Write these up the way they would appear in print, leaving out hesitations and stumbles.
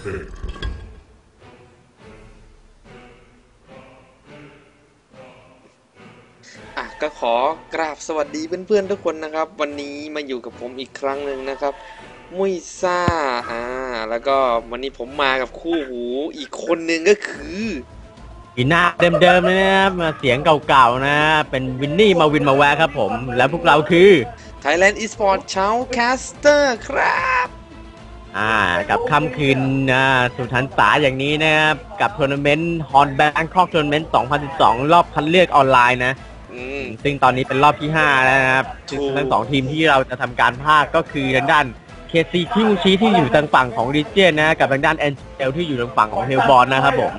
ก็ขอกราบสวัสดีเพื่อนๆทุกคนนะครับวันนี้มาอยู่กับผมอีกครั้งหนึ่งนะครับมุ้ยซ่าแล้วก็วันนี้ผมมากับคู่หูอีกคนหนึ่งก็คืออีหน้าเดิมๆเลยนะครับเสียงเก่าๆนะเป็นวินนี่มาวินมาแวะครับผมและพวกเราคือ Thailand Esports Shoutcaster ครับกับค่ำคืนสุดหันษาอย่างนี้นะครับกับทัวร์นาเมนต์ฮอนแบงคอกทัวร์นาเมนต์2012รอบคัดเลือกออนไลน์นะซึ่งตอนนี้เป็นรอบที่5แล้วนะครับทั้ง2ทีมที่เราจะทำการพากก็คือทางด้านKCคิวชีที่อยู่ทางฝั่งของดิเจนนะกับทางด้านแอนเจลที่อยู่ทางฝั่งของเฮลบอลนะครับผม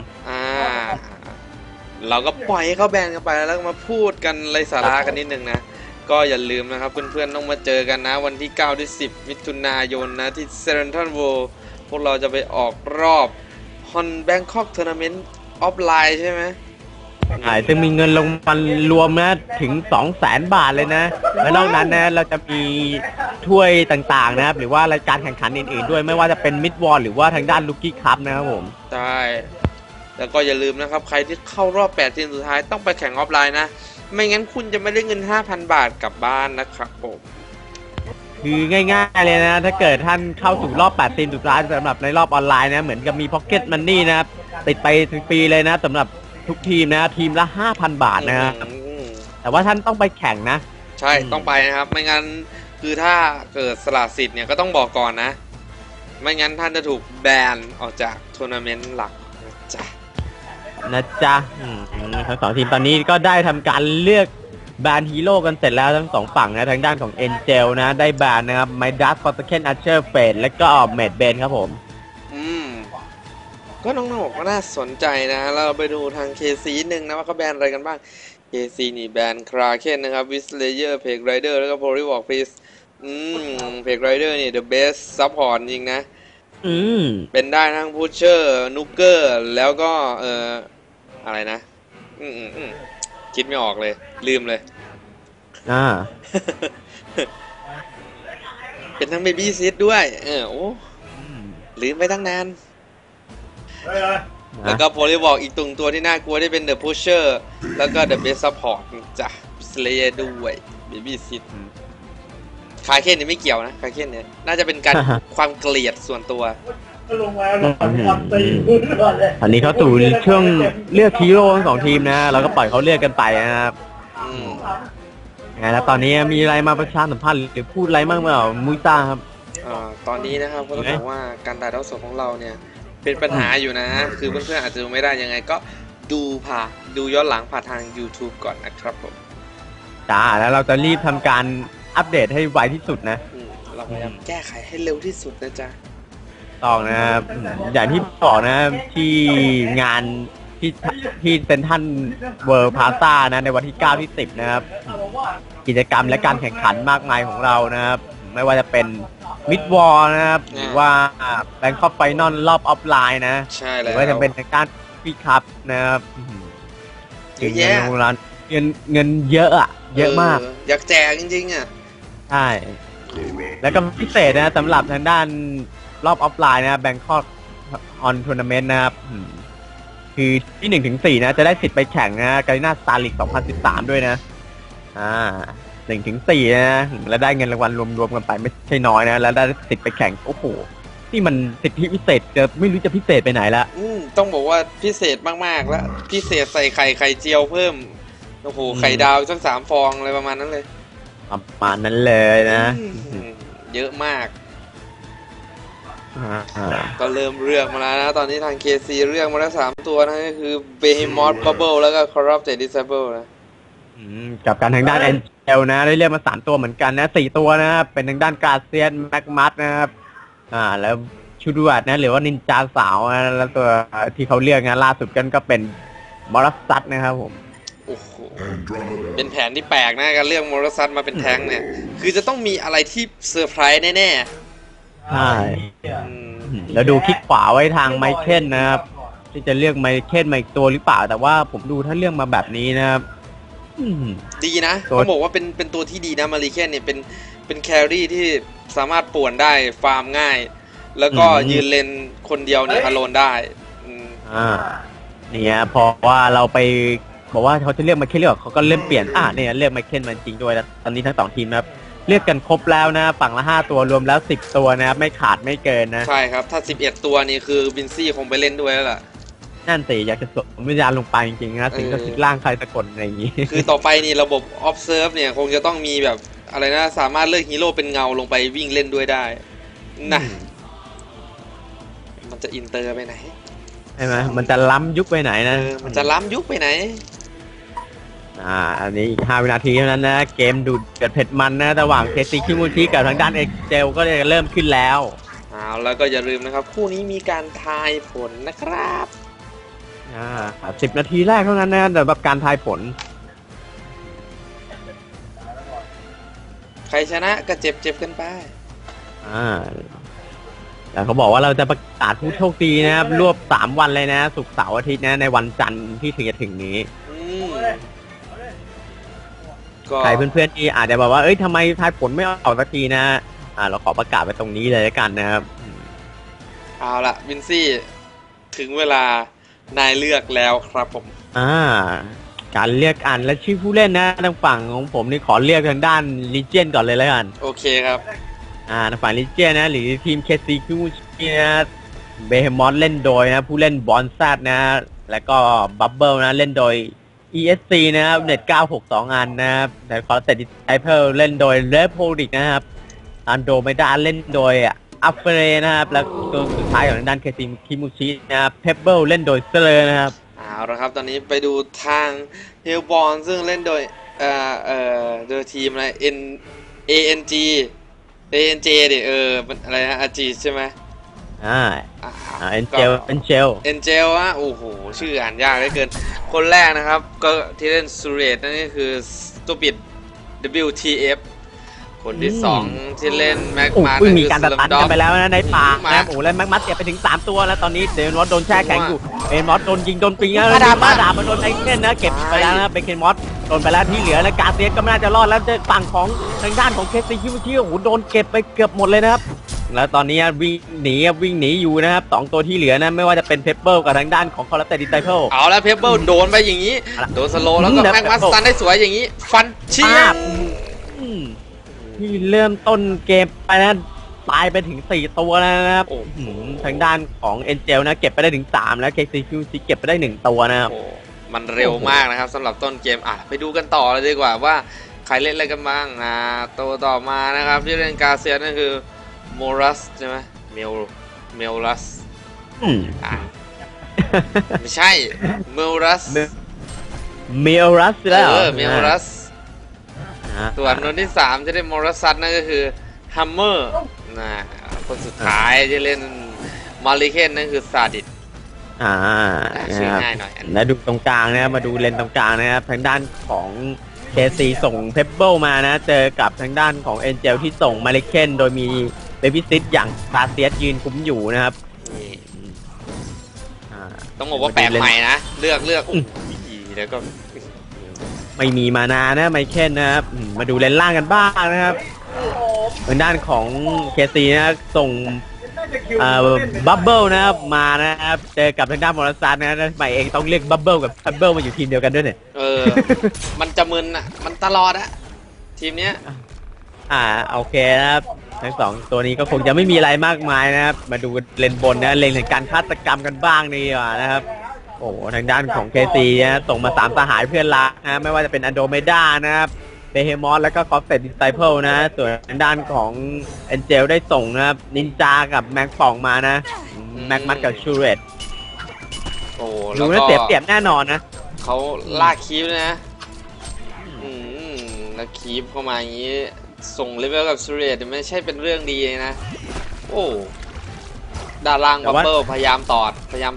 เราก็ปล่อยให้เขาแบนกันไปแล้วก็มาพูดกันไร้สาระกันนิดนึงนะก็อย่าลืมนะครับเพื่อนๆต้องมาเจอกันนะวันที่9ถึง10มิถุนายนนะที่เซเรนทันโวพวกเราจะไปออกรอบฮอนแบงคอกทัวร์นาเมนต์ออฟไลน์ใช่ไหมซึ่งมีเงินลงมารวมนะถึง 200,000 บาทเลยนะและนอกนั้นนะเราจะมีถ้วยต่างๆนะครับหรือว่ารายการแข่งขันอื่นๆด้วยไม่ว่าจะเป็นมิดวอลหรือว่าทางด้านลูกี้คัพนะครับผมใช่แล้วก็อย่าลืมนะครับใครที่เข้ารอบ8ทีมสุดท้ายต้องไปแข่งออฟไลน์นะไม่งั้นคุณจะไม่ได้เงิน 5,000 บาทกลับบ้านนะครับผมคือง่ายๆเลยนะถ้าเกิดท่านเข้าสู่รอบ8ทีมสุดท้ายสำหรับในรอบออนไลน์นะเหมือนกับมีพ็อกเก็ตมันนี่นะครับติดไปถึงปีเลยนะสำหรับทุกทีมนะทีมละ 5,000 บาทนะครับแต่ว่าท่านต้องไปแข่งนะใช่ต้องไปนะครับไม่งั้นคือถ้าเกิดสละสิทธิ์เนี่ยก็ต้องบอกก่อนนะไม่งั้นท่านจะถูกแบนออกจากทัวร์นาเมนต์หลักนะจ๊ะทั้ง2ทีมตอนนี้ก็ได้ทำการเลือกแบนฮีโร่กันเสร็จแล้วทั้ง2ฝั่งนะทางด้านของเอ็นเจลนะได้แบนนะครับไมดัสฟอร์ตเคนอาร์เชอร์เฟดและก็เมดเบนครับผมก็น้องๆบอกว่าน่าสนใจนะเราไปดูทาง KC หนึ่งนะว่าเขาแบนอะไรกันบ้าง KC นี่แบนคราเคนนะครับวิสเลเยอร์เพกไรเดอร์แล้วก็โพลีวอล์กพีซเพกไรเดอร์นี่ the best support จริงนะเป็นได้ทั้งพุชเชอร์นูเกอร์แล้วก็อะไรนะคิดไม่ออกเลยลืมเลยเป็นทั้งเบบี้ซิดด้วยโอ้ลืมไปตั้งนานแล้วก็โพลีบอกอีกตัวที่น่ากลัวที่เป็นเดอะพุชเชอร์แล้วก็เดอะเบสซัพพอร์ตจ้ะสเลย์ด้วยเบบี้ซิดคาเคนนี่ไม่เกี่ยวนะคาเคนเนี่ยน่าจะเป็นการความเกลียดส่วนตัวอันนี้เขาตู่ช่วงเลือกฮีโร่ทั้ง2ทีมนะเราก็ปล่อยเขาเลือกกันไปนะครับแล้วตอนนี้มีอะไรมาประชาสัมพันธ์หรือพูดอะไรบ้างไหมมุ้ยซ่าครับตอนนี้นะครับก็ต้องบอกว่าการถ่ายทอดสดของเราเนี่ยเป็นปัญหาอยู่นะคือเพื่อนๆอาจจะดูไม่ได้ยังไงก็ดูย้อนหลังผ่านทาง YouTube ก่อนนะครับผมแล้วเราจะรีบทำการอัปเดตให้ไวที่สุดนะเราพยายามแก้ไขให้เร็วที่สุดนะจ๊ะต้องนะครับอย่างที่บอกนะที่งานที่เซ็นทรัลเวิลด์พลาซ่านะในวันที่9ที่10นะครับกิจกรรมและการแข่งขันมากมายของเรานะครับไม่ว่าจะเป็นมิดวอลนะครับหรือว่าแบงคอกไฟนอลรอบออฟไลน์นะหรือว่าจะเป็นการฟีคัพนะครับเยอะแยะเงินเยอะเยอะมากอยากแจกจริงๆใช่แล้วก็พิเศษนะสำหรับทางด้านรอบออฟไลน์นะแบงคอกออนทัวร์นาเมนต์นะครับคือที่1 ถึง 4นะจะได้สิทธิ์ไปแข่งนะการีนาสตาร์ลีก2013ด้วยนะ1 ถึง 4นะแล้วได้เงินรางวัลรวมกันไปไม่ใช่น้อยนะแล้วได้สิทธิ์ไปแข่งโอ้โหนี่มันสิทธิพิเศษจะไม่รู้จะพิเศษไปไหนละต้องบอกว่าพิเศษมากๆแล้วพิเศษใส่ไข่เจียวเพิ่มโอ้โหไข่ดาวสัก3 ฟองอะไรประมาณนั้นเลยประมาณนั้นเลยนะเยอะมากก็เริ่มเลือกมาแล้วนะตอนนี้ทาง KC เลือกมาแล้ว3 ตัวนะก็คือ Behemoth Bubble แล้วก็ Corrupted Disciple นะกับการทางด้านแอนเจลนะได้เลือกมา3 ตัวเหมือนกันนะ4 ตัวนะเป็นทางด้านกาเซียนแม็กมัสนะครับแล้วชูดวัดนะหรือว่านินจาสาวนะแล้วตัวที่เขาเลือกนะล่าสุดกันก็เป็นมอรัสซัตนะครับผมโอ้โหเป็นแผนที่แปลกนะการเลือกมอรัสซัตมาเป็นแทงเนี่ยคือจะต้องมีอะไรที่เซอร์ไพรส์แน่ๆใช่แล้วดูคลิกขวาไว้ทางไมเคิลนะครับที่จะเลือกไมเคิลมาอีกตัวหรือเปล่าแต่ว่าผมดูถ้าเลือกมาแบบนี้นะครับดีนะต้องบอกว่าเป็นตัวที่ดีนะมาริเคนเนี่ยเป็นแครี่ที่สามารถป่วนได้ฟาร์มง่ายแล้วก็ยืนเลนคนเดียวเนี่ยอโลนได้เนี่ยพอว่าเราไปบอกว่าเขาจะเลือกมาเลือกเขาก็เริ่มเปลี่ยนเนี่ยเลือกมาเคนมันจริงด้วยแล้วตอนนี้ทั้ง2ทีมนะครับเลือกกันครบแล้วนะฝั่งละ5ตัวรวมแล้ว10ตัวนะครับไม่ขาดไม่เกินนะใช่ครับถ้า11ตัวนี่คือวินซี่คงไปเล่นด้วยแล้วล่ะนั่นสิอยากจะสวมวิญญาณลงไปจริงๆนะถึงจะคิดร่างใครสะกดอะไรอย่างนี้คือต่อไปนี่ระบบ observe เนี่ยคงจะต้องมีแบบอะไรนะสามารถเลือกฮีโร่เป็นเงาลงไปวิ่งเล่นด้วยได้นะมันจะอินเตอร์ไปไหนใช่ไหมมันจะล้ำยุคไปไหนนะมันจะล้ำยุคไปไหนอันนี้อีก5 วินาทีเท่านั้นนะเกมดูเดือดเผ็ดมันนะระหว่างเคซีคิมูชิกับทางด้านเอ็กเจลก็จะเริ่มขึ้นแล้วแล้วก็อย่าลืมนะครับคู่นี้มีการทายผลนะครับ 10 นาทีแรกเท่านั้นนะสำหรับการทายผลใครชนะก็เจ็บกันไปแต่เขาบอกว่าเราจะประกาศผู้โชคดีนะครับรวบ3 วันเลยนะศุกร์เสาร์อาทิตย์นะในวันจันทร์ที่จะถึงนี้ใครเพื่อนๆที่อาจจะบอกว่าทำไมทายผลไม่ออกสักทีนะเราขอประกาศไปตรงนี้เลยแล้วกันนะครับเอาละวินซี่ถึงเวลานายเลือกแล้วครับผมการเลือกและชื่อผู้เล่นนะทางฝั่งของผมนี่ขอเลือกทางด้านลิเจียนก่อนเลยแล้วกันโอเคครับทางฝั่งลิเจียนนะหรือทีมเคซีคิมูชินะเบเฮมอสเล่นโดยนะผู้เล่นบอนซัดนะแล้วก็บับเบิลนะเล่นโดย ESC นะครับเน็ต962อันนะครับแต่คอร์เตดิไอเพลเล่นโดยเลฟโพลิกนะครับอันโดเมดาเล่นโดยอัฟเฟเรนะครับแล้วตัวสุดท้ายของด้านเคซีคิมูชินะครับเพเบิลเล่นโดยเซเลอร์นะครับเอาละครับตอนนี้ไปดูทางเฮลบอลซึ่งเล่นโดยโดยทีมอะไร ANG ดิมันอะไรนะอาจีใช่ไหมเอ็นเจลโอ้โหชื่ออ่านยากเหลือเกินคนแรกนะครับก็ที่เล่นซูเรตนั่นก็คือตูปิด WTF คนที่2ที่เล่นแม็กมาร์มีการตัดกันไปแล้วนะในป่านะแล้วแม็กมาร์เสียไปถึง3ตัวแล้วตอนนี้เดนมอสโดนแช่แข็งอยู่เดนมอสโดนยิงโดนปิงแล้วมาดามาโดนไอเคนนะเก็บไปแล้วนะเป็นเคนมอสโดนไปแล้วที่เหลือแล้วกาเซียสก็ไม่น่าจะรอดแล้วฝั่งของทางด้านของเคซีคิวชิโอ้โหโดนเก็บไปเกือบหมดเลยนะครับแล้วตอนนี้วิ่งหนีอยู่นะครับ2ตัวที่เหลือนะไม่ว่าจะเป็นเพปเปิลกับทางด้านของคอร์รัปเตอร์ดิไซเคิลเอาแล้วเพปเปิลโดนไปอย่างนี้โดนสโลแล้วก็แม็กมัสตันได้สวยอย่างนี้ฟันเชียบที่เริ่มต้นเกมไปนะตายไปถึง4ตัวแล้วนะครับทางด้านของเอ็นเจลนะเก็บไปได้ถึง3แล้วเคซีคิวชิเก็บไปได้1ตัวนะครับมันเร็วมากนะครับสำหรับต้นเกมไปดูกันต่อเลยดีกว่าว่าใครเล่นอะไรกันบ้างตัวต่อมานะครับที่เล่นกาเซียนนั่นคือโมรัสใช่ไหมเมลรัสไม่ใช่เมลรัสแล้วเมลรัสส่วนคนที่3จะได้มอรัสซัตนั่นก็คือฮัมเมอร์คนสุดท้ายจะเล่นมาริเคนนั่นคือซาดิสชื่อง่ายหน่อยแล้วดูตรงกลางนะมาดูเลนตรงกลางนะครับทางด้านของเคซีส่งเพปเปิลมานะเจอกับทางด้านของเอ็นเจลที่ส่งมาริเคนโดยมีเบบี้ซิตอย่างคาเซียสยืนคุ้มอยู่นะครับต้องบอกว่าแปลกใหม่นะเลือกแล้วก็ไม่มีมานานะไมเคิลนะครับมาดูเลนล่างกันบ้างนะครับทางด้านของเคซีนะส่งบับเบิลนะครับมานะครับเจอกับทางด้านมอร์ซันนะใหม่เองต้องเรียกบับเบิลกับบับเบิลมาอยู่ทีมเดียวกันด้วยเนี่ยมันจะมึนมันตลอดทีมเนี้ยโอเคนะครับทั้ง2ตัวนี้ก็คงจะไม่มีอะไรมากมายนะครับมาดูเลนบนนะเลนแห่งการฆาตกรรมกันบ้างนี่นะครับโอ้ทางด้านของเคซีนะส่งมา3สหายเพื่อนรักนะไม่ว่าจะเป็นอันโดเมดานะครับเบเฮมอสแล้วก็คอฟเฟตดิสไซเพิลนะส่วนทางด้านของเอ็นเจลได้ส่งนะครับนินจากับแม็กฟองมานะแม็กมัดกับชูเรตดูแล้วเสียเปรียบแน่นอนนะเขาลากคีฟนะแล้วคีฟเข้ามาอย่างนี้ส่งเลเวลกับชูเรตไม่ใช่เป็นเรื่องดีนะโอ้ด้านล่างบับเบิ้ลพยายามตอด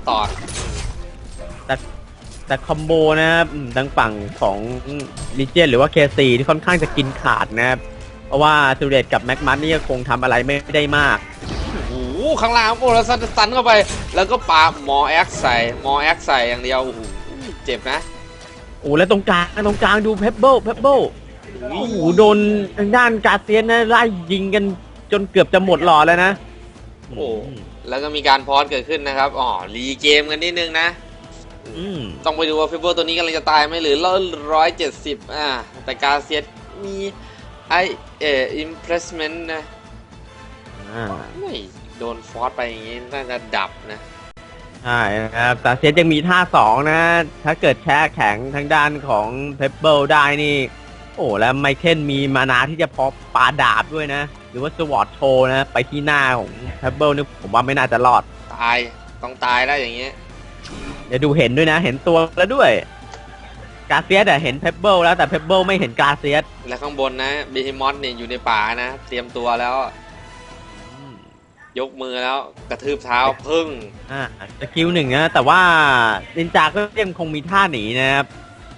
แต่คอมโบนะครับทางฝั่งของลิเจียนหรือว่าเคซีที่ค่อนข้างจะกินขาดนะครับเพราะว่าซูเรตกับแม็กมัสนี่คงทำอะไรไม่ได้มากโอ้โหข้างล่างโอ้แล้วสันเข้าไปแล้วก็ปาหมอแอ็กใส่อย่างเดียวโอ้โหเจ็บนะโอ้แล้วตรงกลางดูเพปเบิลโอ้โหโดนทางด้านกาเซียนนะไล่ยิงกันจนเกือบจะหมดหลอดแล้วนะโอ้แล้วก็มีการพอสเกิดขึ้นนะครับอ๋อรีเกมกันนิดนึงนะต้องไปดูว่าเฟเบอร์ตัวนี้กำลังจะตายไหมหรือ170แต่กาเซียสมีไออิมเพรสเมนต์นะไม่โดนฟอสไปอย่างงี้น่าจะดับนะใช่ครับแต่เซตยังมีท่า2นะถ้าเกิดแช่แข็งทางด้านของเพเบิลได้นี่โอ้แล้วไมเคิลมีมานาที่จะพอปาดาบด้วยนะหรือว่าสวอตโชนะไปที่หน้าของเพเบิลนี่ผมว่าไม่น่าจะรอดตายต้องตายแล้วอย่างเงี้ยเดี๋ยวดูเห็นด้วยนะเห็นตัวแล้วด้วยกาเซียสเห็นเพเบิลแล้วแต่เพเบิลไม่เห็นกาเซียสและข้างบนนะเบฮิมอสเนี่ยอยู่ในป่านะเตรียมตัวแล้วยกมือแล้วกระทืบเท้าพึ่งสกิล1นะแต่ว่านินจาก็ยังคงมีท่าหนีนะครับ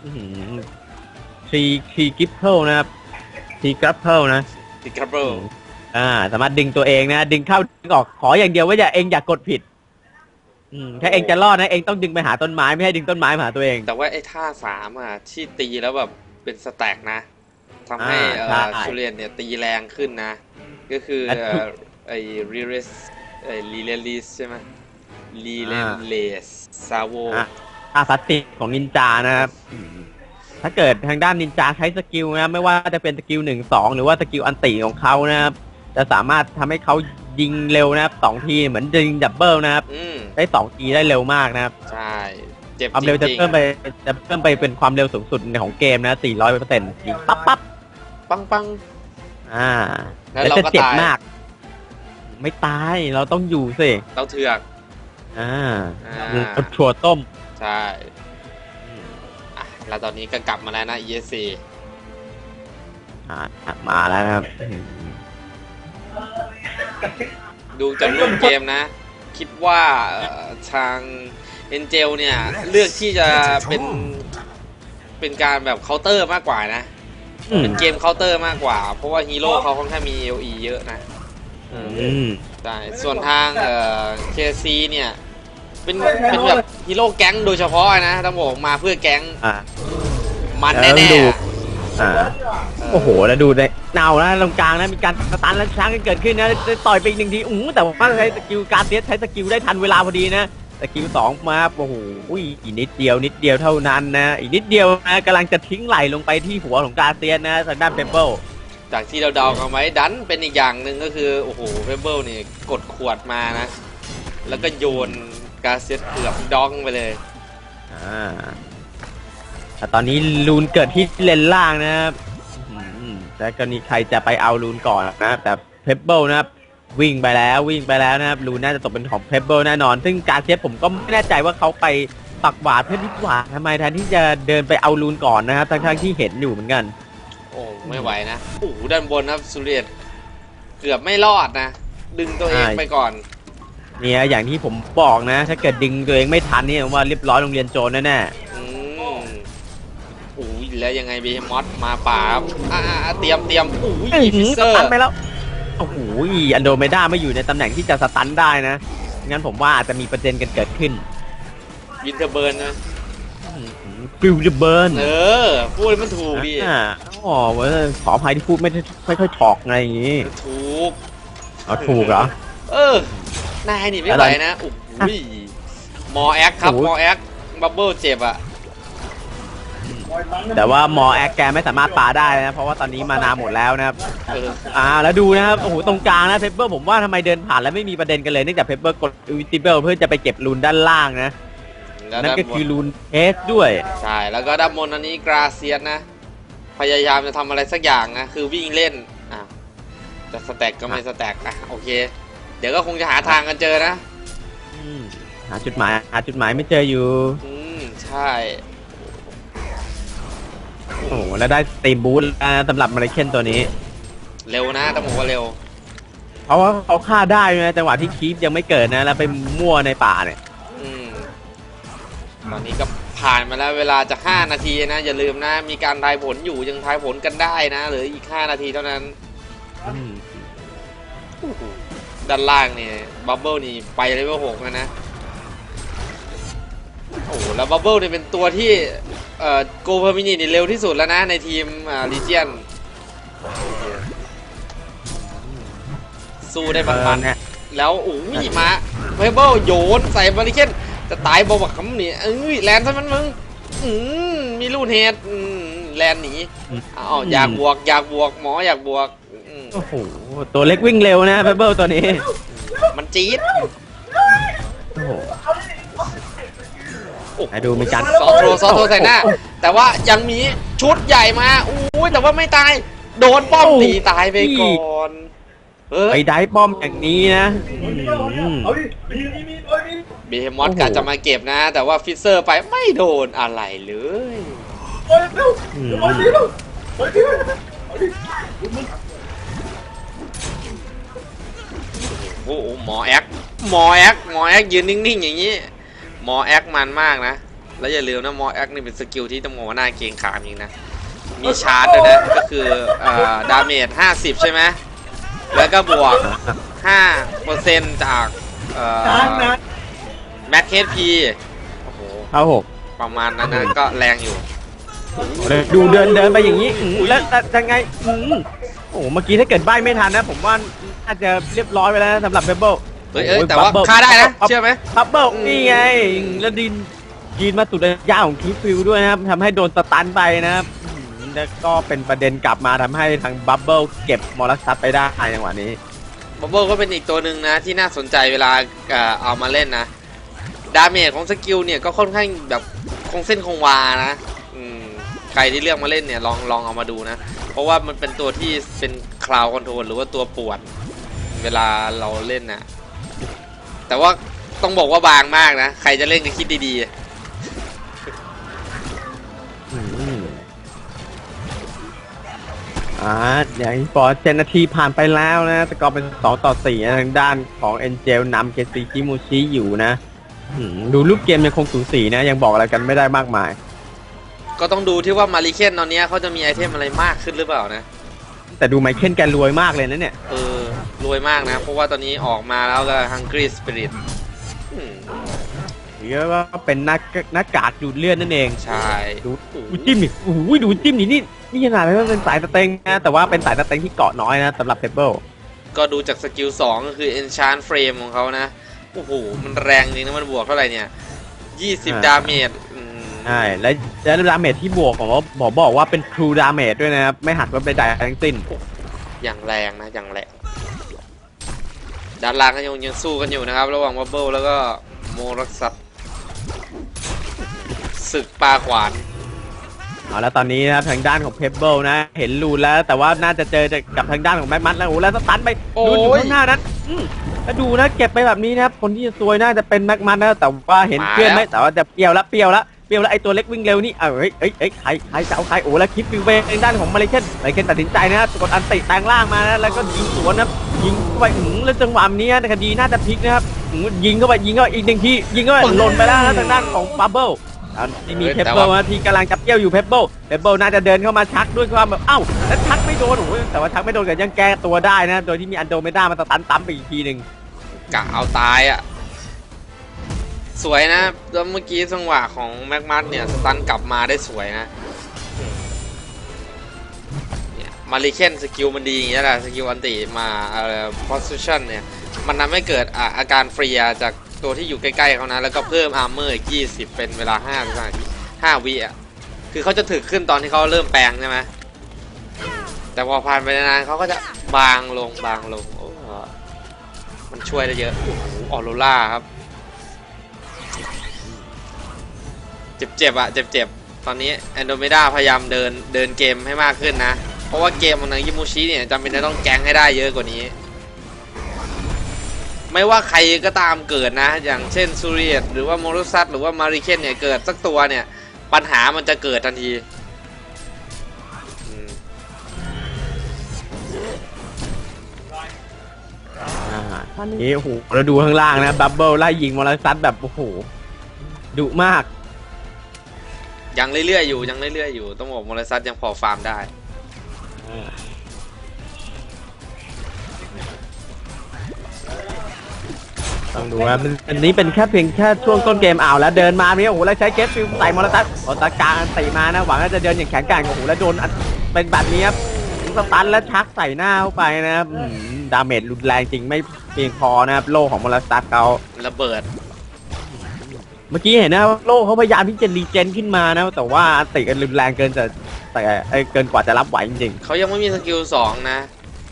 ทีกิปเปิลนะครับทีกรัปเปิลนะทีกรัปเปิลสามารถดึงตัวเองนะดึงเข้าดึงออกขออย่างเดียวว่าอย่ากดผิดถ้าเองจะรอดนะเองต้องดึงไปหาต้นไม้ไม่ให้ดึงต้นไม้มาหาตัวเองแต่ว่าไอ้ท่า3ที่ตีแล้วแบบเป็นสแต็กนะทำให้ชูเลียนเนี่ยตีแรงขึ้นนะก็คือไอ้รีเลลิสใช่ไหมรีเลสซาโวพลาสติกของนินจานะครับถ้าเกิดทางด้านนินจาใช้สกิลนะไม่ว่าจะเป็นสกิล1-2หรือว่าสกิลอันติของเขานะครับจะสามารถทำให้เขายิงเร็วนะครับ2ทีเหมือนยิงดับเบิลนะครับได้2ทีได้เร็วมากนะครับใช่เจ็บความเร็วจะเพิ่มไปเป็นความเร็วสูงสุดของเกมนะ400%ยิงปั๊บปังแล้วเราก็เจ็บมากไม่ตายเราต้องอยู่สิเราเถือกถั่วต้มใช่แล้วตอนนี้ก็กลับมาแล้วนะ ESC มาแล้วครับดูจากรูปเกมนะ คิดว่าทางเอ็นเจลเนี่ยเลือกที่จะเป็นการแบบเคาน์เตอร์มากกว่านะเป็นเกมเคาน์เตอร์มากกว่าเพราะว่าฮีโร่เขาค่อนข้างมี AOE เยอะนะใช่ส่วนทางKC เนี่ยเป็นแบบฮีโร่แก๊งโดยเฉพาะนะต้องบอกมาเพื่อแก๊งมันแน่ๆโอ้โหแล้วดูได้เนานะตรงกลางนะมีการสตันและช้างกันเกิดขึ้นนะต่อยไปอีก1ทีแต่ว่าใช้สกิลการเซตใช้สกิลได้ทันเวลาพอดีนะสกิล2มาโอ้โหอีกนิดเดียวเท่านั้นนะอีกนิดเดียวนะกำลังจะทิ้งไหลลงไปที่หัวของกาเซียนนะทางด้านเพเบิลจากที่เราเดากันไว้ดันเป็นอีกอย่างหนึ่งก็คือโอ้โหเพเบิลนี่กดขวดมานะแล้วก็โยนกาเซียนเกือบดองไปเลยแต่ตอนนี้ลูนเกิดที่เลนล่างนะครับแต่ก็นี่ใครจะไปเอาลูนก่อนนะแต่เพเบิลนะครับวิ่งไปแล้วนะครับลูนน่าจะตกเป็นของเพเบิลแน่นอนซึ่งกาเซียนผมก็ไม่แน่ใจว่าเขาไปปักหวาดเพื่อที่หวาดทำไมแทนที่จะเดินไปเอาลูนก่อนนะครับทั้งที่เห็นอยู่เหมือนกันโอ้ไม่ไหวนะโอ้ด้านบนครับสุเรียนเกือบไม่รอดนะดึงตัวเองไปก่อนเนี่ยอย่างที่ผมบอกนะถ้าเกิดดึงตัวเองไม่ทันนี่ว่าเรียบร้อยโรงเรียนโจรแน่โอ้ยแล้วยังไงเบมอสมาป่าเตรียมโอ้ยฟิเซอร์สตันไปแล้วโอ้โหอันโดเมดาไม่อยู่ในตำแหน่งที่จะสตันได้นะงั้นผมว่าอาจจะมีประเด็นกันเกิดขึ้นวินเทอร์เบิร์นนะฟิวเดอร์เบิร์นพูดมันถูกดิขออภัยที่พูดไม่ค่อยถอกอะไรอย่างงี้ถูกเหรอนายนี่ไม่ไหวนะโอ้ยมอแอคครับมอแอคบับเบิ้ลเจ็บอะแต่ว่ามอแอคแกไม่สามารถปาได้นะเพราะว่าตอนนี้มานาหมดแล้วนะครับแล้วดูนะครับโอ้โหตรงกลางนะเพเปอร์ผมว่าทำไมเดินผ่านแล้วไม่มีประเด็นกันเลยเนื่องจากเพเปอร์กดวิติเบิลเพื่อจะไปเก็บลูนด้านล่างนะนั่นก็คือลูนเอสด้วยใช่แล้วก็ด้านบนอันนี้กราเซียนนะพยายามจะทำอะไรสักอย่างนะคือวิ่งเล่นแต่สแต็กก็ไม่สแต็กโอเคเดี๋ยวก็คงจะหาทางกันเจอนะหาจุดหมายไม่เจออยู่ใช่โอ้แล้วได้สตีมบูทสำหรับมาริเคนตัวนี้เร็วนะต้องบอกว่าเร็วเพราะว่าเขาฆ่าได้นะจังหวะที่คีฟยังไม่เกิดนะแล้วไปมั่วในป่าเนี่ยตอนนี้ก็ผ่านมาแล้วเวลาจะ5 นาทีนะอย่าลืมนะมีการทายผลอยู่ยังทายผลกันได้นะเหลืออีก5 นาทีเท่านั้นด้านล่างเนี่ยบับเบิ้ลนี่ไปเลเวล6แล้วนะโอ้แล้วบับเบิ้ลเนี่ยเป็นตัวที่โกเพอร์มินินี่เร็วที่สุดแล้วนะในทีมลีเจียนสู้ได้มันแล้วโอ้ยมาเพเบิลโยนใส่บาริเคนจะตายบอกว่าคำนี่แลนซะมันมึงมีลูกเฮดแลนหนีอ้าวอยากบวกหมออยากบวกโอ้โหตัวเล็กวิ่งเร็วนะเพเบิลตัวนี้มันจี๊ดโอ้โหให้ดูมีการซอโทใส่หน้าแต่ว่ายังมีชุดใหญ่มาอุ้ยแต่ว่าไม่ตายโดนป้อมตีตายไปก่อนไปได้ป้อมอย่างนี้นะเบเฮมอสกะจะมาเก็บนะ แต่ว่าฟิเซอร์ไปไม่โดนอะไรเลยโอ้โหหมอแอ็กยืนนิ่งๆอย่างนี้หมอแอ็กมันมากนะแล้วอย่าลืมนะหมอแอ็กนี่เป็นสกิลที่ต้องบอกว่าน่าเกรงขามจริงนะมีชาร์จด้วยนะก็คือดาเมจ50ใช่ไหมแล้วก็บวก 5% จากแม็กเคสพีโอ้โหครับผมประมาณนั้นนะก็แรงอยู่ดูเดินไปอย่างนี้แล้วจะไงโอ้เมื่อกี้ถ้าเกิดใบไม่ทันนะผมว่าน่าจะเรียบร้อยไปแล้วสำหรับเบเบิลแต่ว่าฆ่าได้นะเชื่อไหมบับเบิลนี่ไงแล้วยืนมาสุดระยะของคีฟิลด้วยนะครับทำให้โดนสตันไปนะครับแล้วก็เป็นประเด็นกลับมาทำให้ทางบับเบิลเก็บมอร์ซัสไปได้ในจังหวะนี้บับเบิลก็เป็นอีกตัวหนึ่งนะที่น่าสนใจเวลาเอามาเล่นนะดาเมจของสกิลเนี่ยก็ค่อนข้างแบบคงเส้นคงวานะใครที่เลือกมาเล่นเนี่ยลองเอามาดูนะเพราะว่ามันเป็นตัวที่เป็นคลาวด์คอนโทรลหรือว่าตัวปวดเวลาเราเล่นนะแต่ว่าต้องบอกว่าบางมากนะใครจะเล่นก็คิดดีๆอย่างนี้พอ7 นาทีผ่านไปแล้วนะสกอร์เป็น2-4ทางด้านของเอ็นเจลนำเคซีคิมูชิอยู่นะดูรูปเกมยังคงสูสีนะยังบอกอะไรกันไม่ได้มากมายก็ต้องดูที่ว่ามาริเคนตอนนี้เขาจะมีไอเทมอะไรมากขึ้นหรือเปล่านะแต่ดูไมเคิลแกรวยมากเลยนะเนี่ยรวยมากนะเพราะว่าตอนนี้ออกมาแล้วก็ Hungry Spirit เรียกว่าเป็นหน้ากากดูดเลือดนั่นเองใช่ดูจิ้มนี่โอ้โหดูจิ้มนี่ขนาดไม่ว่าเป็นสายสเต็งนะแต่ว่าเป็นสายสเต็งที่เกาะน้อยนะสำหรับเพเบิลก็ดูจากสกิล2ก็คือ Enchant Frame ของเขานะโอ้โหมันแรงจริงนะมันบวกเท่าไหร่เนี่ย20ดาเมจใช่แล้วดาเมจที่บวกของหมอบอกว่าเป็น True Damage ด้วยนะครับไม่หักลบใดๆทั้งสิ้นอย่างแรงนะอย่างแรงด้านล่างก็ยังสู้กันอยู่นะครับระหว่างบับเบิลแล้วก็โมรักซัตศึกปลาขวานเอาแล้วตอนนี้นะครับทางด้านของเพเบิลนะเห็นรูแล้วแต่ว่าน่าจะเจอกับทางด้านของแม็กมัดแล้วโอ้แล้วสตันไปดูอยู่ข้างหน้านั้นแล้วดูนะเก็บไปแบบนี้นะครับคนที่จะซวยน่าจะเป็นแม็กมัดนะแต่ว่าเห็นเพื่อนไหมแต่ว่าจะเปรี้ยวแล้วไอตัวเล็กวิ่งเร็วนี่ใครจะเอาใครโอ้แล้วคิดฟิวเบทางด้านของมาเลเคนตัดสินใจนะครับกดอันติแตงล่างมานะแล้วก็ยิงสวนนะยิงเข้าไปแล้วจังหวะนี้คดีน่าจะพลิกนะครับยิงเข้าไปอีก1 ทียิงเข้าไปหล่นไปแล้วนะทางด้านของบับเบิลที่มีเพเบิลนะที่กำลังจับเกี่ยวอยู่เพเบิลน่าจะเดินเข้ามาชักด้วยความแบบแล้วชักไม่โดนแต่ว่าชักไม่โดนกันยังแก้ตัวได้นะโดยที่มีอันโดเมด้ามาตันตั้มไปอีกทีหนึ่งกะเอาตายสวยนะแล้วเมื่อกี้จังหวะของแม็กมัสเนี่ยสตันกลับมาได้สวยนะมาริเคนสกิลมันดีอย่างนี้แหละสกิลอันติมาposition เนี่ยมันทำให้เกิดอาการฟรีจากตัวที่อยู่ใกล้ๆเขานะแล้วก็เพิ่มอาร์เมอร์อีก20เป็นเวลา5 วิอ่ะคือเขาจะถึกขึ้นตอนที่เขาเริ่มแปลงใช่ไหมแต่พอผ่านไปนานเขาก็จะบางลงโอ้มันช่วยได้เยอะออโรล่าครับเจ็บตอนนี้แอนโดเมดาพยายามเดินเกมให้มากขึ้นนะเพราะว่าเกมของนางยิมูชิเนี่ยจำเป็นจะต้องแก๊งให้ได้เยอะกว่านี้ไม่ว่าใครก็ตามเกิดนะอย่างเช่นซูเรียตหรือว่าโมรุซัตหรือว่ามาริเคนเนี่ยเกิดสักตัวเนี่ยปัญหามันจะเกิดทันทีตอนนี้โอ้โหเราดูข้างล่างนะบับเบิลไล่ยิงโมรุซัตแบบโอ้โหดุมากยังเรื่อยๆอยู่ต้องบอกโมเลซัสยังพอฟาร์มได้ต้องดูว่าอันนี้เป็นเพียงแค่ช่วงต้นเกมแล้วเดินมาเนี่ยโอ้โหแล้วใช้เกสฟิลใส่โมเลซัสตะการตีมานะหวังว่าจะเดินอย่างแข็งแกร่งโอ้โหแล้วโดนเป็นแบบนี้ครับสตันแล้วชักใส่หน้าเข้าไปนะครับดาเมจรุนแรงจริงไม่เพียงพอนะครับโล่ของมอลสตัสเขาระเบิดเมื่อกี้เห็นนะโล่เขาพยายามที่จะรีเจนขึ้นมานะแต่ว่าอันติกันรุนแรงเกินแต่เกินกว่าจะรับไหวจริงเขายังไม่มีสกิล2นะ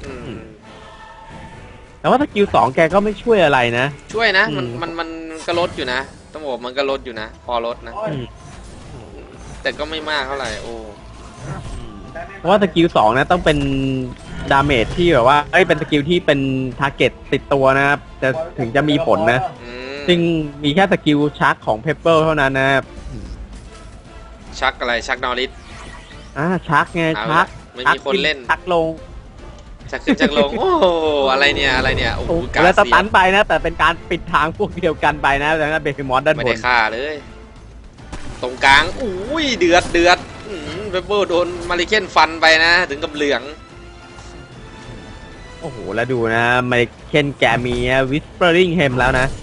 ๆแต่ว่าสกิล2แกก็ไม่ช่วยอะไรนะช่วยนะมันก็ลดอยู่นะต้องบอกมันก็ลดอยู่นะ พอลดนะแต่ก็ไม่มากเท่าไหร่โอ้เพราะว่าสกิล2นะต้องเป็นดาเมจที่แบบว่าเป็นสกิลที่เป็นทาร์เก็ตติดตัวนะครับจะถึงจะมีผลนะซึ่งมีแค่สกิลชักของเพปเปอร์เท่านั้นนะครับชักอะไรชักนอริสชักไงชักไม่มีคนเล่นชักลงชักขึ้นชักลงโอ้อะไรเนี่ยโอ้โหแล้วสตันไปนะแต่เป็นการปิดทางพวกเดียวกันไปนะแล้วเบคิมอนด้านบนไม่ได้ฆ่าเลยตรงกลางอุ้ยเดือดเพปเปอร์โดนมาริเคนฟันไปนะถึงกับเหลืองโอ้โหแล้วดูนะมาริเคนแกมีวิสเปอร์ริงเฮมแล้วนะ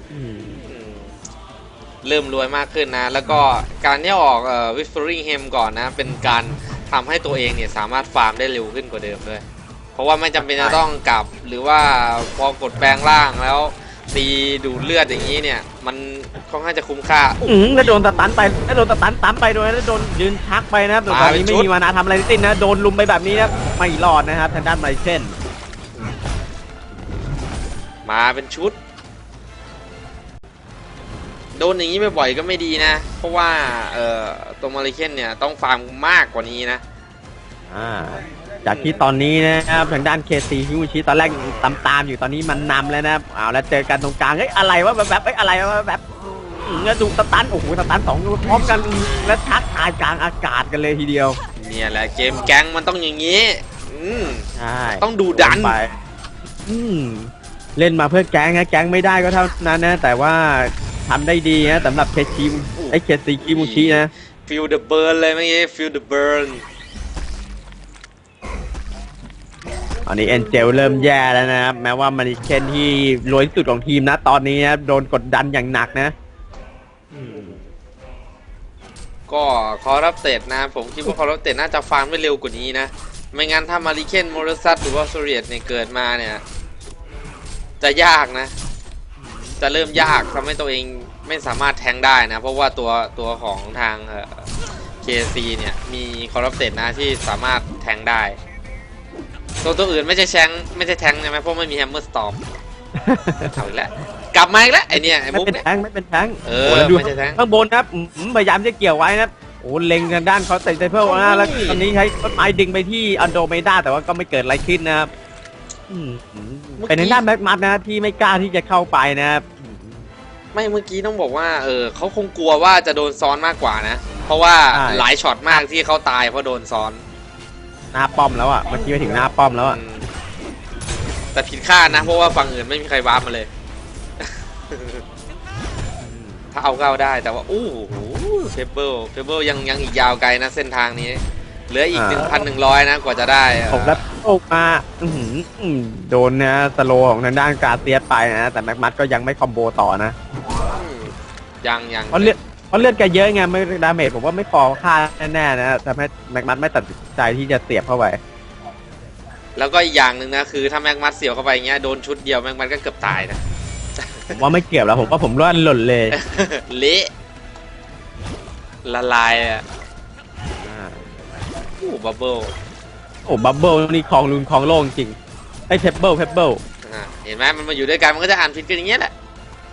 เริ่มรวยมากขึ้นนะแล้วก็การที่ออกวิสเปอร์ริงเฮมก่อนนะเป็นการทำให้ตัวเองเนี่ยสามารถฟาร์มได้เร็วขึ้นกว่าเดิมด้วยเพราะว่าไม่จำเป็นจะต้องกลับหรือว่าพอกดแปลงร่างแล้วตีดูดเลือดอย่างนี้เนี่ยมันค่อนข้างจะคุ้มค่าแล้วโดนสตันไปแล้วโดนสตันตั้มไปโดยแล้วโดนยืนชักไปนะแต่ตอนนี้ไม่มีมานาทำอะไรทั้งสิ้นนะโดนลุมไปแบบนี้นะไม่รอดนะครับทางด้านไมเคิลมาเป็นชุดโดนอย่างนี้บ่อยๆก็ไม่ดีนะเพราะว่าตัวมาริเคนเนี่ยต้องฟาร์มมากกว่านี้นะจากที่ตอนนี้นะครับทางด้านเคซีฮิวชิตอนแรกตามอยู่ตอนนี้มันนำแล้วนะเอาแล้วเจอกันตรงกลางอะไรวะแบบอะไรวะแบบแล้วดูสตันโอ้โหสตัน2พร้อมกันแล้วชักตายกลางอากาศกันเลยทีเดียวเนี่ยแหละเกมแก๊งมันต้องอย่างนี้ใช่ต้องดูดันไปเล่นมาเพื่อแก๊งนะแก๊งไม่ได้ก็เท่านั้นนะแต่ว่าทำได้ดีนะสำหรับเคซีฮิวชินะ feel the burn เลยเมื่อกี้ feel the burn ตอนนี้เอ็นเจลเริ่มแย่แล้วนะครับแม้ว่ามาริเคนที่รวยที่สุดของทีมนะตอนนี้นะโดนกดดันอย่างหนักนะก็คอรับเตดนะผมคิดว่าคอรับเตดน่าจะฟาร์มได้เร็วกว่านี้นะไม่งั้นถ้ามาริเคนโมรัสัตหรือว่าโซเรียตเนี่ยเกิดมาเนี่ยจะยากนะจะเริ่มยากทำให้ตัวเองไม่สามารถแทงได้นะเพราะว่าตัวของทางKCเนี่ยมีคอรับเตดนะที่สามารถแทงได้ตัวอื่นไม่ใช่แทงใช่ไหมเพราะไม่มีแฮมเมอร์สตอมเอาอีกแล้วกลับมาอีกแล้วไอเนี่ยไอมุกเนี่ยไม่เป็นแทงไม่ใช่แทงข้างบนครับพยายามจะเกี่ยวไว้นะโอ้เล็งทางด้านเขาเตะเพิ่มนะแล้วตอนนี้ใช้ต้นไม้ดึงไปที่อันโดเมดาแต่ว่าก็ไม่เกิดอะไรขึ้นนะครับเป็นทางด้านแบ็กมัดนะที่ไม่กล้าที่จะเข้าไปนะครับไม่เมื่อกี้ต้องบอกว่าเขาคงกลัวว่าจะโดนซ้อนมากกว่านะเพราะว่าหลายช็อตมากที่เขาตายเพราะโดนซ้อนหน้าป้อมแล้วอ่ะเมื่อกี้ไปถึงหน้าป้อมแล้วอ่ะแต่ผิดคาดนะเพราะว่าฝั่งอื่นไม่มีใครวาร์ปมาเลยถ้าเอาเข้าได้แต่ว่าโอ้โหเพเบิลยังอีกยาวไกลนะเส้นทางนี้เหลืออีก 1,100 นะกว่าจะได้ผมแล้วออกมาโดนนะสโลของทางด้านกาเซียสไปนะแต่แม็กมัดก็ยังไม่คอมโบต่อนะยังเพราะเลือดแกเยอะไงไม่ดาเมจผมว่าไม่พอค่าแน่ๆนะทำให้แม็กมัดไม่ตัดใจที่จะเสียบเข้าไปแล้วก็อีกอย่างหนึ่งนะคือถ้าแม็กมัดเสียบเข้าไปเงี้ยโดนชุดเดียวแม็กมัดก็เกือบตายนะผมว่าไม่เกี่ยวแล้วผมว่าผมร่อนหล่นเลยเละละลายอ่ะบับเบิ้ลนี่คลองลุนคลองโล่งจริงไอ้เพปเบิลเห็นไหมมันมาอยู่ด้วยกันมันก็จะอ่านผิดกันอย่างเงี้ยแหละ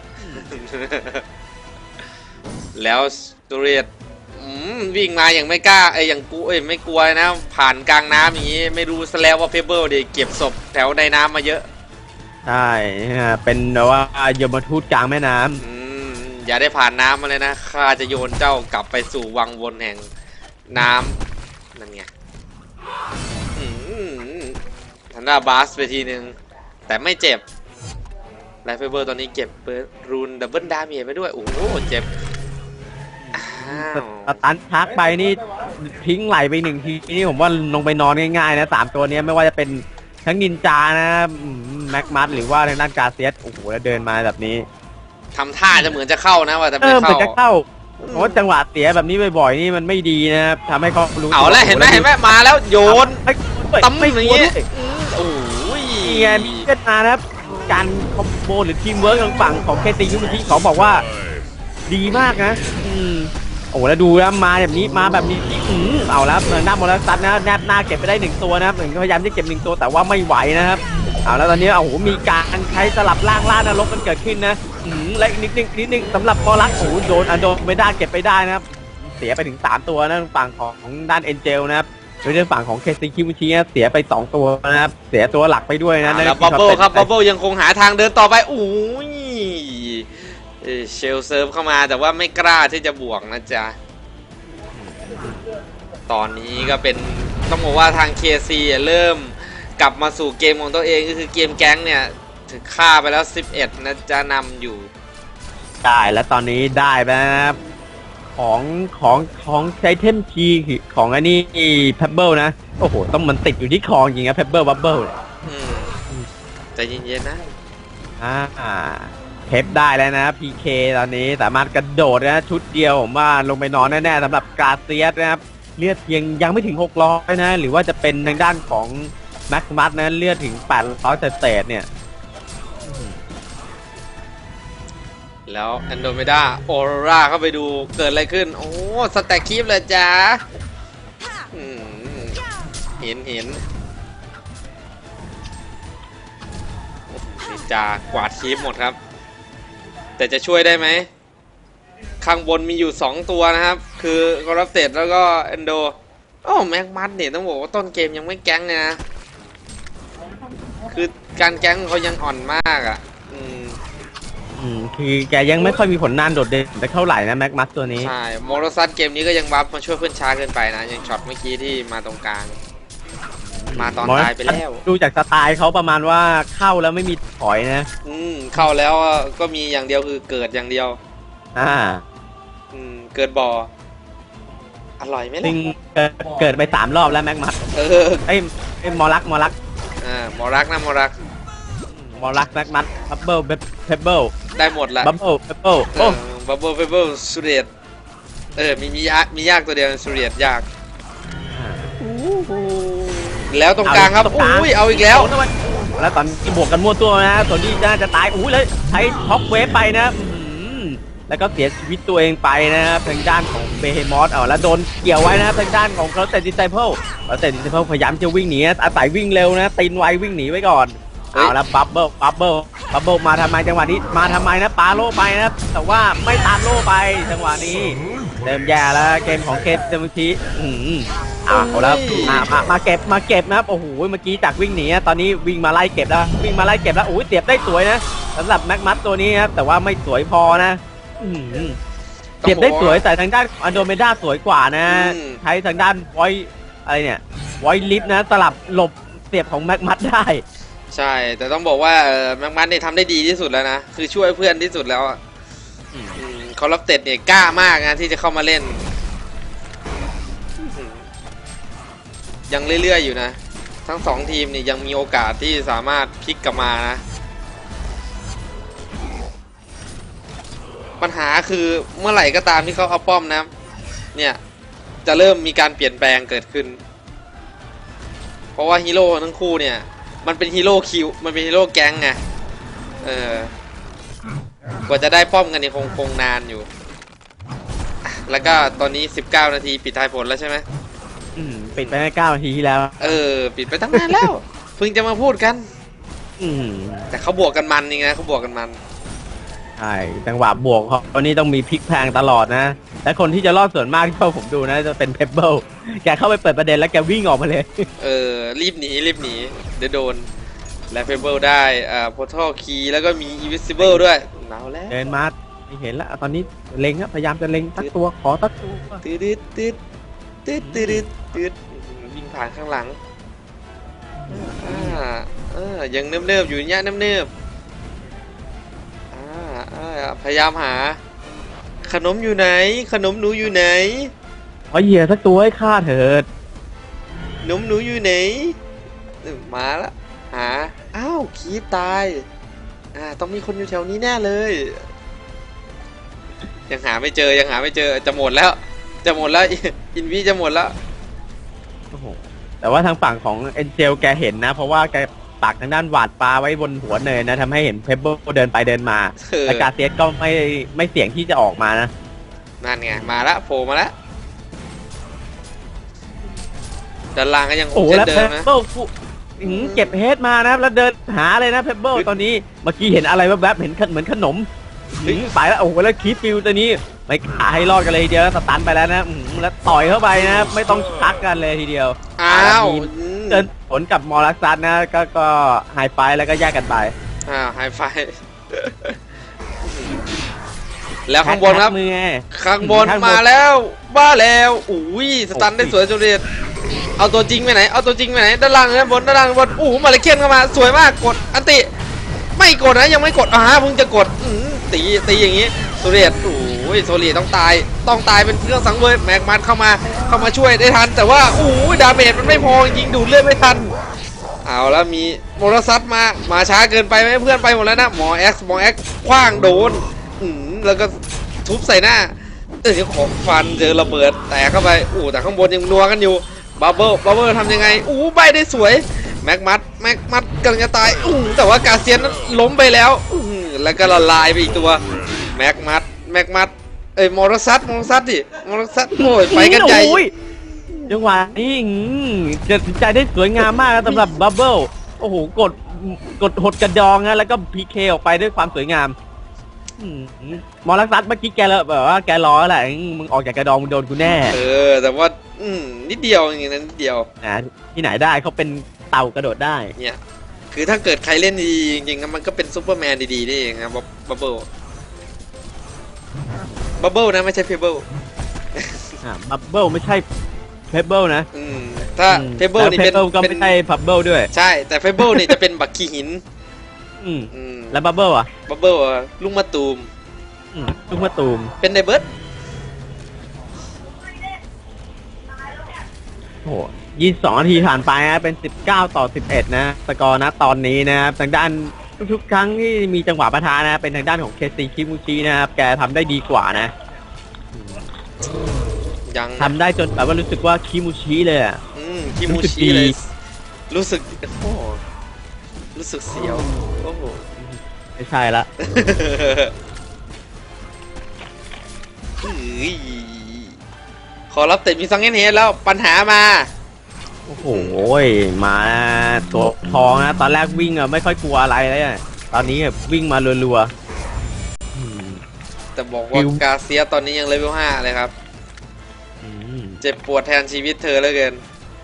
แล้วสตูเรียตวิ่งมาอย่างไม่กล้าอย่างกูไม่กลัวนะผ่านกลางน้ำอย่างงี้ไม่รู้ซะแล้วว่าเพเบิลเดี๋ยวเก็บศพแถวในน้ำมาเยอะใช่เป็นว่ายมทูตกลางแม่น้ำอย่าได้ผ่านน้ำมาเลยนะข้าจะโยนเจ้ากลับไปสู่วังวนแห่งน้ำนั่นไงทันดาบาสไปทีนึงแต่ไม่เจ็บไลฟ์เบอร์ตอนนี้เก็บรูนดับเบิลดาเมจไปด้วยโอ้โหเจ็บตันชักไปนี่ทิ้งไหลไป1ทีนี่ผมว่าลงไปนอนง่ายๆนะ3ตัวนี้ไม่ว่าจะเป็นทั้งนินจานะแม็กมัสหรือว่าทางด้านกาเซียสโอ้โหแล้วเดินมาแบบนี้ทำท่าจะเหมือนจะเข้านะว่าจะไม่เข้าเพราะจังหวะเสียแบบนี้บ่อยๆนี่มันไม่ดีนะครับทำให้เขารู้เอาแล้วเห็นไหมมาแล้วโยนตั้มอย่างนี้โอ้ยนี่ไงมีเกิดมานะครับการคอมโบหรือทีมเวิร์กทางฝั่งของเคตียูที่เขาบอกว่าดีมากนะโอ้แล้วดูนะมาแบบนี้เอาแล้วหน้าโมเลสตัสนะแนบหน้าเก็บไปได้1ตัวนะครับเหมือนพยายามจะเก็บ1ตัวแต่ว่าไม่ไหวนะครับเอาแล้วตอนนี้โอ้โหมีการใช้สลับล่างนรกกันเกิดขึ้นนะและนิดนึงสำหรับมอลักโอ้โหโดนอันโดไม่ได้เก็บไปได้นะครับเสียไปถึง3ตัวนะฝั่งของด้านเอ็นเจลนะครับโดยฝั่งของเคซีคิมูชิเสียไป2ตัวนะครับเสียตัวหลักไปด้วยนะแล้วบับเบิลครับบับเบิลยังคงหาทางเดินต่อไปโอ้ยเชลเซิร์ฟเข้ามาแต่ว่าไม่กล้าที่จะบวกนะจ๊ะตอนนี้ก็เป็นต้องบอกว่าทาง KC เริ่มกลับมาสู่เกมของตัวเองก็คือเกมแก๊งเนี่ยถึงฆ่าไปแล้ว11นะจะนำอยู่ได้แล้วตอนนี้ได้แบบของไอเทมคีย์ของอันนี้เพบเบิลนะโอ้โหต้องมันติดอยู่ที่คอจริงนะเพบเบิลบับเบิลใจเย็นๆนะเพบได้แล้วนะ PK ตอนนี้สามารถกระโดดนะชุดเดียวผมว่าลงไปนอนแน่ๆสำหรับกาเซียสนะครับเลือดยังไม่ถึง600นะหรือว่าจะเป็นทางด้านของแม็กมัสนะเลือดถึง800เศษเนี่ยแล้วแอนโดเมดาออโรราเข้าไปดูเกิดอะไรขึ้นโอ้สแต็กคลิปเลยจ้าเห็นนี่จากวาดคลิปหมดครับแต่จะช่วยได้ไหมข้างบนมีอยู่2ตัวนะครับคือกอร์รัปเต็ดแล้วก็แอนโดแม็กมัสเนี่ยต้องบอกว่าต้นเกมยังไม่แก๊งเนี่ยนะคือการแก๊งเขายังอ่อนมากอ่ะคือแกยังไม่ค่อยมีผลงานโดดเด่นแต่เท่าไหร่นะแม็กมัสตัวนี้ใช่โมโรซัสเกมนี้ก็ยังบัฟมาช่วยเพื่อนช้าเกินไปนะยังช็อตเมื่อกี้ที่มาตรงกลางมาตอนตายไปแล้วดูจากสไตล์เขาประมาณว่าเข้าแล้วไม่มีถอยนะเข้าแล้วก็มีอย่างเดียวคือเกิดอย่างเดียวเกิดบ่ออร่อยไหมล่ะเกิดไป3 รอบแล้วแม็กมัสไอ้มอรักมอรักนะมอรักแม็กมัสบับเบิลเพบเบิลได้หมดละบับเบิลเพบเบิลบับเบิลเพบเบิลสุเรียดมียากตัวเดียวสุเรียดยากแล้วตรงกลางครับอุ้ยเอาอีกแล้วแล้วตอนที่บวกกันมั่วตัวนะส่วนที่น่าจะตายเลยใช้ท็อปเวฟไปนะแล้วก็เสียชีวิตตัวเองไปนะครับทางด้านของเบเฮมอสแล้วโดนเกี่ยวไว้นะทางด้านของเขาแต่ดิสไซเพิลพยายามจะวิ่งหนีอาศัยวิ่งเร็วนะตีนไววิ่งหนีไว้ก่อนเอาแล้วบับเบิลมาทำไมจังหวะนี้มาทำไมนะปาโล่ไปนะแต่ว่าไม่ตามโล่ไปจังหวะนี้เริ่มแย่แล้วเกมของเคสเดมิชิเอาแล้วมาเก็บนะครับโอ้โหเมื่อกี้จากวิ่งหนีตอนนี้วิ่งมาไล่เก็บแล้วโอ้ยเสียบได้สวยนะสำหรับแม็กมัสตัวนี้ครับแต่ว่าไม่สวยพอนะเก็บได้สวยแต่ทางด้านอันโดเมดาสวยกว่านะใช้ทางด้านไวอะไรเนี่ยไวลิฟนะสลับหลบเสียบของแม็กมัสได้ใช่แต่ต้องบอกว่าแม็กมัสเนี่ยทำได้ดีที่สุดแล้วนะคือช่วยเพื่อนที่สุดแล้วคอร์รัปเต็ดเนี่ยกล้ามากนะที่จะเข้ามาเล่นยังเรื่อยๆอยู่นะทั้ง2ทีมนี่ยังมีโอกาสที่สามารถพลิกกลับมานะปัญหาคือเมื่อไหร่ก็ตามที่เขาเอาป้อมนะเนี่ยจะเริ่มมีการเปลี่ยนแปลงเกิดขึ้นเพราะว่าฮีโร่ทั้งคู่เนี่ยมันเป็นฮีโร่คิวมันเป็นฮีโร่แก๊งไงกว่าจะได้ป้อมกันนี่คงนานอยู่แล้วก็ตอนนี้19 นาทีปิดทายผลแล้วใช่ไหมปิดไปได้9 นาทีที่แล้วปิดไปตั้งนานแล้วเพิ่งจะมาพูดกันแต่เขาบวกกันมันนี่ไงเขาบวกกันมันใช่จังหวะบวกเขานี่ต้องมีพลิกแพงตลอดนะและคนที่จะรอดส่วนมากที่ผมดูนะจะเป็นเพบเบิลแกเข้าไปเปิดประเด็นแล้วแกวิ่งออกมาเลยรีบหนีเดี๋ยวโดนและเพบเบิลได้โพร์ทัลคีย์แล้วก็มีอินวิซิเบิลด้วยหนาวแล้วเดินมาไม่เห็นแล้วตอนนี้เล็งพยายามจะเล็งตักตัวขอตักตัวตืดวิ่งผ่านข้างหลังยังเนิบๆอยู่เนี่ยเนิบพยายามหาขนมอยู่ไหนขนมหนูอยู่ไหนเหยียสักตัวให้ข้าเถิดขนมหนูอยู่ไหนมาละหาคีบตายต้องมีคนอยู่แถวนี้แน่เลยยังหาไม่เจอจะหมดแล้วอินวีจะหมดแล้วโอ้โหแต่ว่าทางฝั่งของเอ็นเจลแกเห็นนะเพราะว่าแกปักทางด้านหวาดฟ้าไว้บนหัวเนินนะทำให้เห็นเพเบิลเดินไปเดินมาแต่กาเซียสก็ไม่เสี่ยงที่จะออกมานะนั่นไงมาละโผล่มาละด้านล่างก็ยังคงเช่นเดิมนะเก็บเฮดมานะแล้วเดินหาเลยนะเพเบิลตอนนี้เมื่อกี้เห็นอะไรแวบๆเห็นเหมือนขนมไปแล้วโอ้โหแล้วคีฟิลตัวนี้ไม่ให้รอดกันเลยทีเดียวสตันไปแล้วนะแล้วต่อยเข้าไปนะไม่ต้องชักกันเลยทีเดียวอ้าวเดินผลกับมอรักซันนะก็ไฮไฟแล้วก็แยกกันไปไฮไฟแล้วข้างบนครับข้างบนมาแล้วอุ้ยสตันได้สวยจุดเด็ดเอาตัวจริงไปไหนด้านล่างด้านบนมาเลเคียนเข้ามาสวยมากกดอันติไม่กดนะยังไม่กดเพิ่งจะกดตีอย่างนี้โซเลียตโอ้ยโซเลียตต้องตายเป็นเครื่องสังเวยแม็กมันเข้ามาช่วยได้ทันแต่ว่าดาเมจมันไม่พอจริงดูดเลือดไม่ทันเอาแล้วมีโมรซัตมาช้าเกินไปไหมเพื่อนไปหมดแล้วนะหมอเอ็กซ์คว้างโดนแล้วก็ทุบใส่หน้าของฟันเจอระเบิดแตกเข้าไปแต่ข้างบนยังนัวกันอยู่บับเบิ้ลทำยังไงใบได้สวยแม็กมัดกำลังจะตายแต่ว่ากาเซียนนั้นล้มไปแล้วแล้วก็ละลายไปอีกตัวแม็กมัดมอรซัตดิมอรซัตโอ้ยไปกันใหญ่จังหวะนี้จะใจได้สวยงามมากสำหรับบับเบิ้ลโอ้โหกดหดกระดองนะแล้วก็พีเคออกไปด้วยความสวยงามมอรักซัตเมื่อกี้แกแบบว่าแกล้อแหละมึงออกจากกระดองมึงโดนกูแน่แต่ว่านิดเดียวอย่างนั้นนิดเดียวที่ไหนได้เขาเป็นเต่ากระโดดได้เนี่ยคือถ้าเกิดใครเล่นดีจริงๆมันก็เป็นซูเปอร์แมนดีๆนี่เองครับบับเบิ้ลนะไม่ใช่เพเบิลบับเบิ้ลไม่ใช่เพเบิลนะถ้าเพเบิลนี่เป็นก็ไม่ใช่พับเบิลด้วยใช่แต่เพเบิลนี่จะเป็นบักขี้หินแล้วบับเบิลลุงมะตูมเป็นไดเบิร์ดโอ้22 นาทีผ่านไปนะเป็น19-11นะสกอร์นะตอนนี้นะครับทางด้านทุกครั้งที่มีจังหวะปะทะนะเป็นทางด้านของเคซีคิมูชินะครับแกทำได้ดีกว่านะยังทำได้จนแบบว่ารู้สึกว่าคิมูชิเลยคิมูชิเลยรู้สึกเสียวโอ้โหไม่ใช่ละขอรับแต่มีซังเฮดแล้วปัญหามาโอ้โหมาตัวทองนะตอนแรกวิ่งไม่ค่อยกลัวอะไรเลยตอนนี้วิ่งมารัวๆแต่บอกว่ากาเซียตอนนี้ยังเลเวล 5เลยครับเจ็บปวดแทนชีวิตเธอเหลือเกิน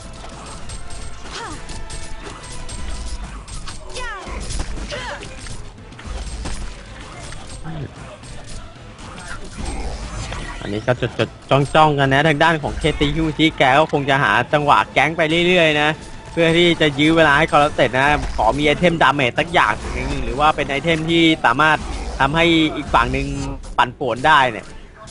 อันนี้ก็จดจ้องกันนะทางด้านของเคตีฮิวชิแกก็คงจะหาจังหวะแก๊งไปเรื่อยๆนะเพื่อที่จะยื้อเวลาให้คอร์เตตนะขอมีไอเทมดาเมจสักอย่างนึงหรือว่าเป็นไอเทมที่สามารถทำให้อีกฝั่งหนึ่งปั่นป่วนได้เนี่ย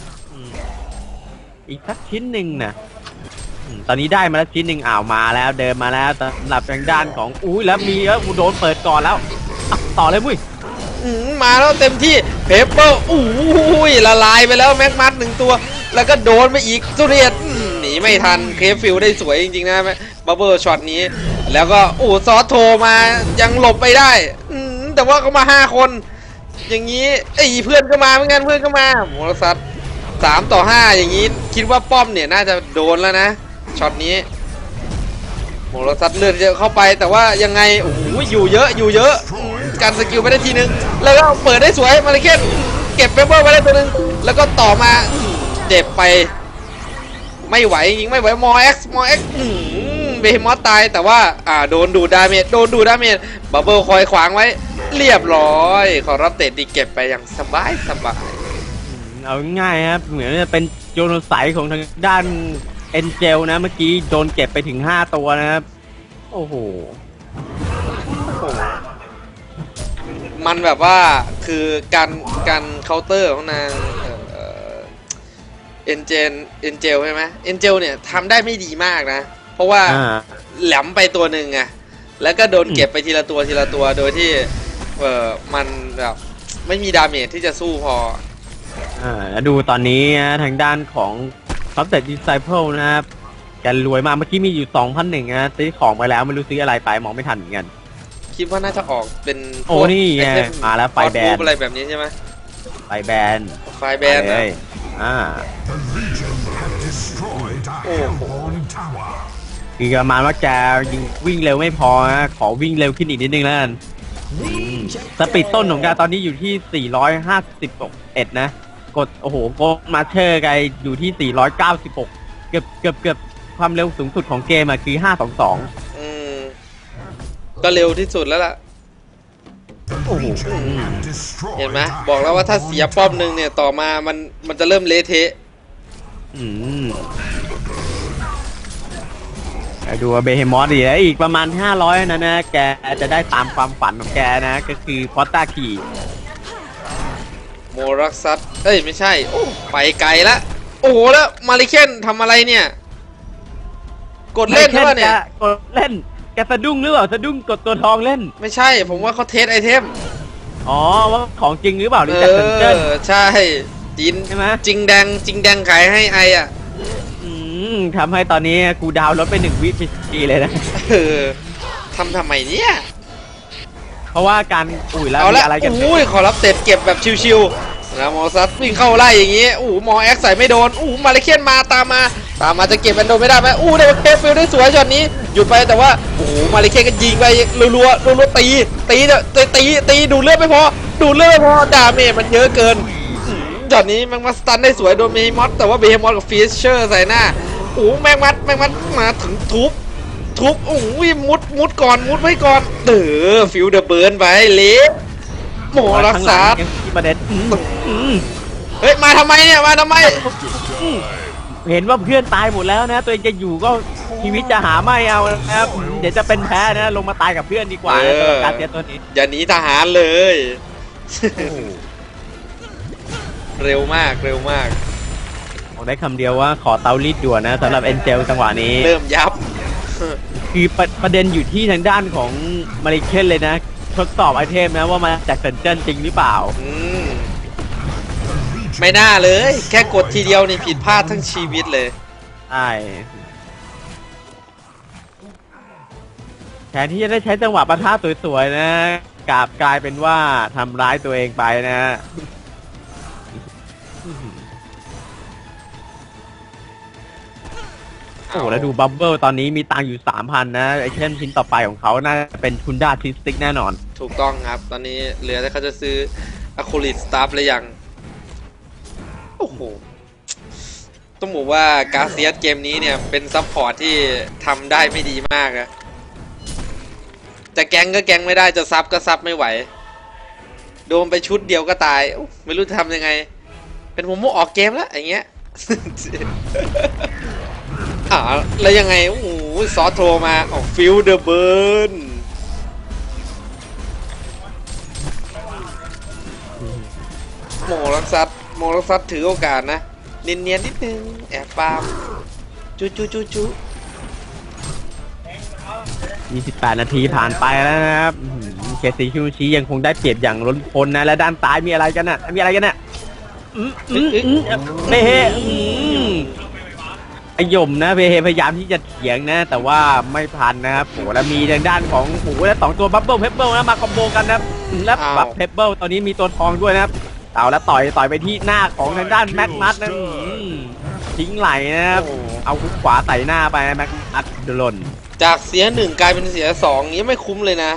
อีกสักชิ้นหนึ่งนะตอนนี้ได้มาแล้วชิ้นหนึ่งมาแล้วเดินมาแล้วสำหรับทางด้านของแล้วมีโดนเปิดก่อนแล้วต่อเลยมุ้ยมาแล้วเต็มที่เพเปอร์ละลายไปแล้วแม็กมัด1ตัวแล้วก็โดนไปอีกสุเรียดหนีไม่ทันเคฟฟิลได้สวยจริงๆนะบับเบิ้ลช็อตนี้แล้วก็ซอสโทรมายังหลบไปได้แต่ว่าเขามา5คนอย่างนี้เพื่อนก็มาเหมือนกันโมรซัต3-5อย่างนี้คิดว่าป้อมเนี่ยน่าจะโดนแล้วนะช็อตนี้โมรซัตเลือดเยอะเข้าไปแต่ว่ายังไงอยู่เยอะการสกิลไปได้ทีนึงแล้วก็เปิดได้สวยมาเลเคนเก็บเปเปอร์ไปได้ตัวนึงแล้วก็ต่อมาเจ็บไปไม่ไหวยิงไม่ไหวมอเอ็กซ์เบฮมอสตายแต่ว่าโดนดูดาเมจบับเบิลคอยขวางไว้เรียบร้อยขอรับเตะดีเก็บไปอย่างสบายเอาง่ายครับเหมือนจะเป็นโจโนไซด์ของทางด้านเอ็นเจลนะเมื่อกี้โดนเก็บไปถึง5ตัวนะครับโอ้โหมันแบบว่าคือการเคาน์เตอร์ของนางเอ็นเจลใช่ไหมเอ็นเจลเนี่ยทำได้ไม่ดีมากนะเพราะว่าแหลมไปตัวหนึ่งไงแล้วก็โดนเก็บไปทีละตัวโดยที่มันแบบไม่มีดาเมจที่จะสู้พอดูตอนนี้ทางด้านของคอสเตดดิสไซเพิลนะครับแกรวยมากเมื่อกี้มีอยู่ 2,100 นะซื้อของไปแล้วไม่รู้ซื้ออะไรไปมองไม่ทันเหมือนกันคิดว่าน่าจะออกเป็นโอ้นี่ไงไอเทมาแล้วไฟแบนอะไรแบบนี้ใช่ไหมไฟแบนไฟแบนเลนะยอ่า The Legion have destroyed a Hellborn tower. คือประมาณว่าแกยิงวิ่งเร็วไม่พอนะขอวิ่งเร็วขึ้นอีกนิดนึงแล้วกันสปีดต้นของแกตอนนี้อยู่ที่ 451 นะกดโอ้โหโกมาเชอร์ไกอยู่ที่ 496 เกือบความเร็วสูงสุดของเกมอะคือ 522 อืมก็เร็วที่สุดแล้วล่ะ The Legion have destroyed เห็นไหม a บอกแล้วว่าถ้าเสีย Hellborn ป้อมหนึ่งเนี่ยต่อมามันจะเริ่มเละเทะอืมดูว่าเบเฮมอสดีแล้วอีกประมาณ 500นะแกจะได้ตามความฝันของแกนะก็คือพอตตาคีโมรักซัตเอ้ยไม่ใช่โอ้ไปไกลละโอ้โหแล้วมาริเคนทำอะไรเนี่ย กดเล่นหรือเปล่าเนี่ยกดเล่นแกสะดุ้งหรือเปล่าสะดุ้งกดตัวทองเล่นไม่ใช่ ผมว่าเขาเทสไอเทมอ๋อว่าของจริงหรือเปล่าหรือจากเซนเจอร์ใช่จินใช่ไหมจริงแดงขายให้ไออ่ะทำให้ตอนนี้กูดาวน์ลดไป1 วิปีเลยนะเออทำไมเนี่ยเพราะว่าการอุ้ยแล้วเอามีละอะไรกันอุ้ยขอรับเสร็จเก็บแบบชิวๆนะมอซัสวิ่งเข้าไล่อย่างงี้อู้มอแอ็กใส่ไม่โดนอู้มาเลเคียนมาตามมาจะเก็บแอนโดไม่ได้ไหมอู้ได้เคฟฟิลได้สวยช็อตนี้หยุดไปแต่ว่าโอ้โหมาเลเคียนก็ยิงไปรัวตีดูดเลือดไม่พอดาเมจมันเยอะเกินช็อตนี้แมงมัดสตันได้สวยโดนเบฮมอสแต่ว่าเบฮมอสกับฟิชเชอร์ใส่หน้าโอ้แมงมัดมาถึงทุบโอ้ยมุดก่อนมุดไว้ก่อนฟิลเดอะเบิร์นไปเละหมอรักษาที่ประเด็นเฮ้ยมาทำไมเนี่ยมาทำไมเห็นว่าเพื่อนตายหมดแล้วนะ ตัวเองจะอยู่ก็ชีวิตจะหาไม่เอานะครับเดี๋ยวจะเป็นแพ้นะลงมาตายกับเพื่อนดีกว่านะสำหรับการเสียตัวนี้อย่าหนีทหารเลย เร็วมากบอกได้คำเดียวว่าขอเตารีดด่วนนะสำหรับเอ็นเจลจังหวะนี้เริ่มยับคือประเด็นอยู่ที่ทางด้านของมาริเคนเลยนะทดสอบไอเทมนะว่ามาจากเซนเจอร์จริงหรือเปล่าไม่น่าเลย แค่กดทีเดียวนี่ผิดพลาดทั้งชีวิตเลยใช่แทนที่จะได้ใช้จังหวะปะทะสวยๆนะกลายเป็นว่าทำร้ายตัวเองไปนะโอ้โหแล้วดูบับเบิลตอนนี้มีตังค์อยู่ 3,000 นะไอเทมชิ้นต่อไปของเขาน่าจะเป็นทุนด้าทิสติกแน่นอนถูกต้องครับ ตอนนี้เหลือแต่เขาจะซื้ออะคูลิตสตาร์ฟเลยยัง โอ้โห ต้องบอกว่ากาเซียสเกมนี้เนี่ยเป็นซัพพอร์ตที่ทำได้ไม่ดีมากอะจะแก๊งก็แก๊งไม่ได้จะซับก็ซับไม่ไหว โดนไปชุดเดียวก็ตายไม่รู้จะทำยังไง เป็นผมออกเกมแล้วอย่างเงี้ย แล้วยังไงโอ้โหซอสโทรมาออกฟิลเดอะเบิร์นโมรักซัดถือโอกาสนะเนียนๆนิดนึงแอบปาล์มจู 28 นาทีผ่านไปแล้วนะครับเคซีคิวชียังคงได้เปรียบอย่างล้นพ้นนะและด้านซ้ายมีอะไรกันน่ะเบเฮไอยมนะเบเฮพยายามที่จะเถียงนะแต่ว่าไม่ทันนะครับโหแล้วมีทางด้านของหมูและ2ตัวบับเบิ้ลเพปเปิลนะมาคอมโบกันนะแล้วบับเพปเปิลตอนนี้มีตัวทองด้วยนะครับเอาแล้วต่อยไปที่หน้าของทางด้านแม็กมัสนะทิ้งไหลนะครับเอาคุกขวาใส่หน้าไปแม็กมัสโดนจากเสีย1กลายเป็นเสีย2นี้ไม่คุ้มเลยนะ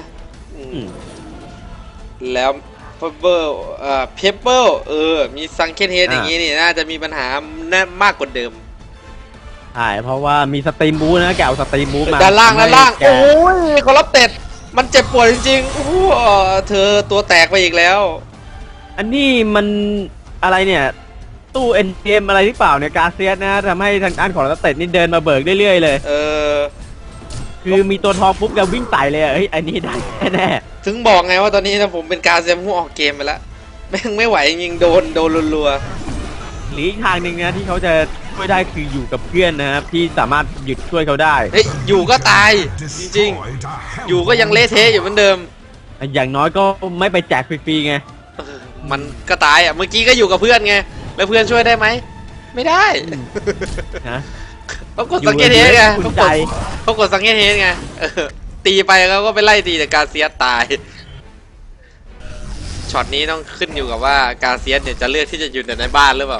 แล้วเพเปอร์มีซังเคนเฮดอย่างนี้นี่น่าจะมีปัญหามากกว่าเดิมใช่เพราะว่ามีสตรีมบูนะแกเอาสตรีมบูมาด้านล่างโอ้ยคอรับเต็ดมันเจ็บปวดจริงๆโอ้โหเธอตัวแตกไปอีกแล้วอันนี้มันอะไรเนี่ยตู้เอ็นเกมอะไรหรือเปล่าเนี่ยกาเซียสนะทำให้ทางด้านของสเตตนี่เดินมาเบิกเรื่อยๆเลยคือมีตัวทองปุ๊บแกวิ่งไต่เลยเฮ้ยอันนี้ได้แน่ถึงบอกไงว่าตอนนี้นะผมเป็นกาเซียสออกเกมไปแล้วแม่งไม่ไหวจริงๆโดนรัวๆหรืออีกทางหนึ่งนะที่เขาจะช่วยได้คืออยู่กับเพื่อนนะครับที่สามารถหยุดช่วยเขาได้เฮ้ยอยู่ก็ตายจริงๆอยู่ก็ยังเละเทะอยู่เหมือนเดิมอย่างน้อยก็ไม่ไปแจกฟรีๆไงมันก็ตายเมื่อกี้ก็อยู่กับเพื่อนไงแล้วเพื่อนช่วยได้ไหมไม่ได้เขากดสังเกตเฮดไงเขากดสังเกตเฮดไงตีไปเขาก็ไปไล่ตีแต่กาเซียสตายช็อตนี้ต้องขึ้นอยู่กับว่ากาเซียสเนี่ยจะเลือกที่จะอยู่แต่ในบ้านหรือเปล่า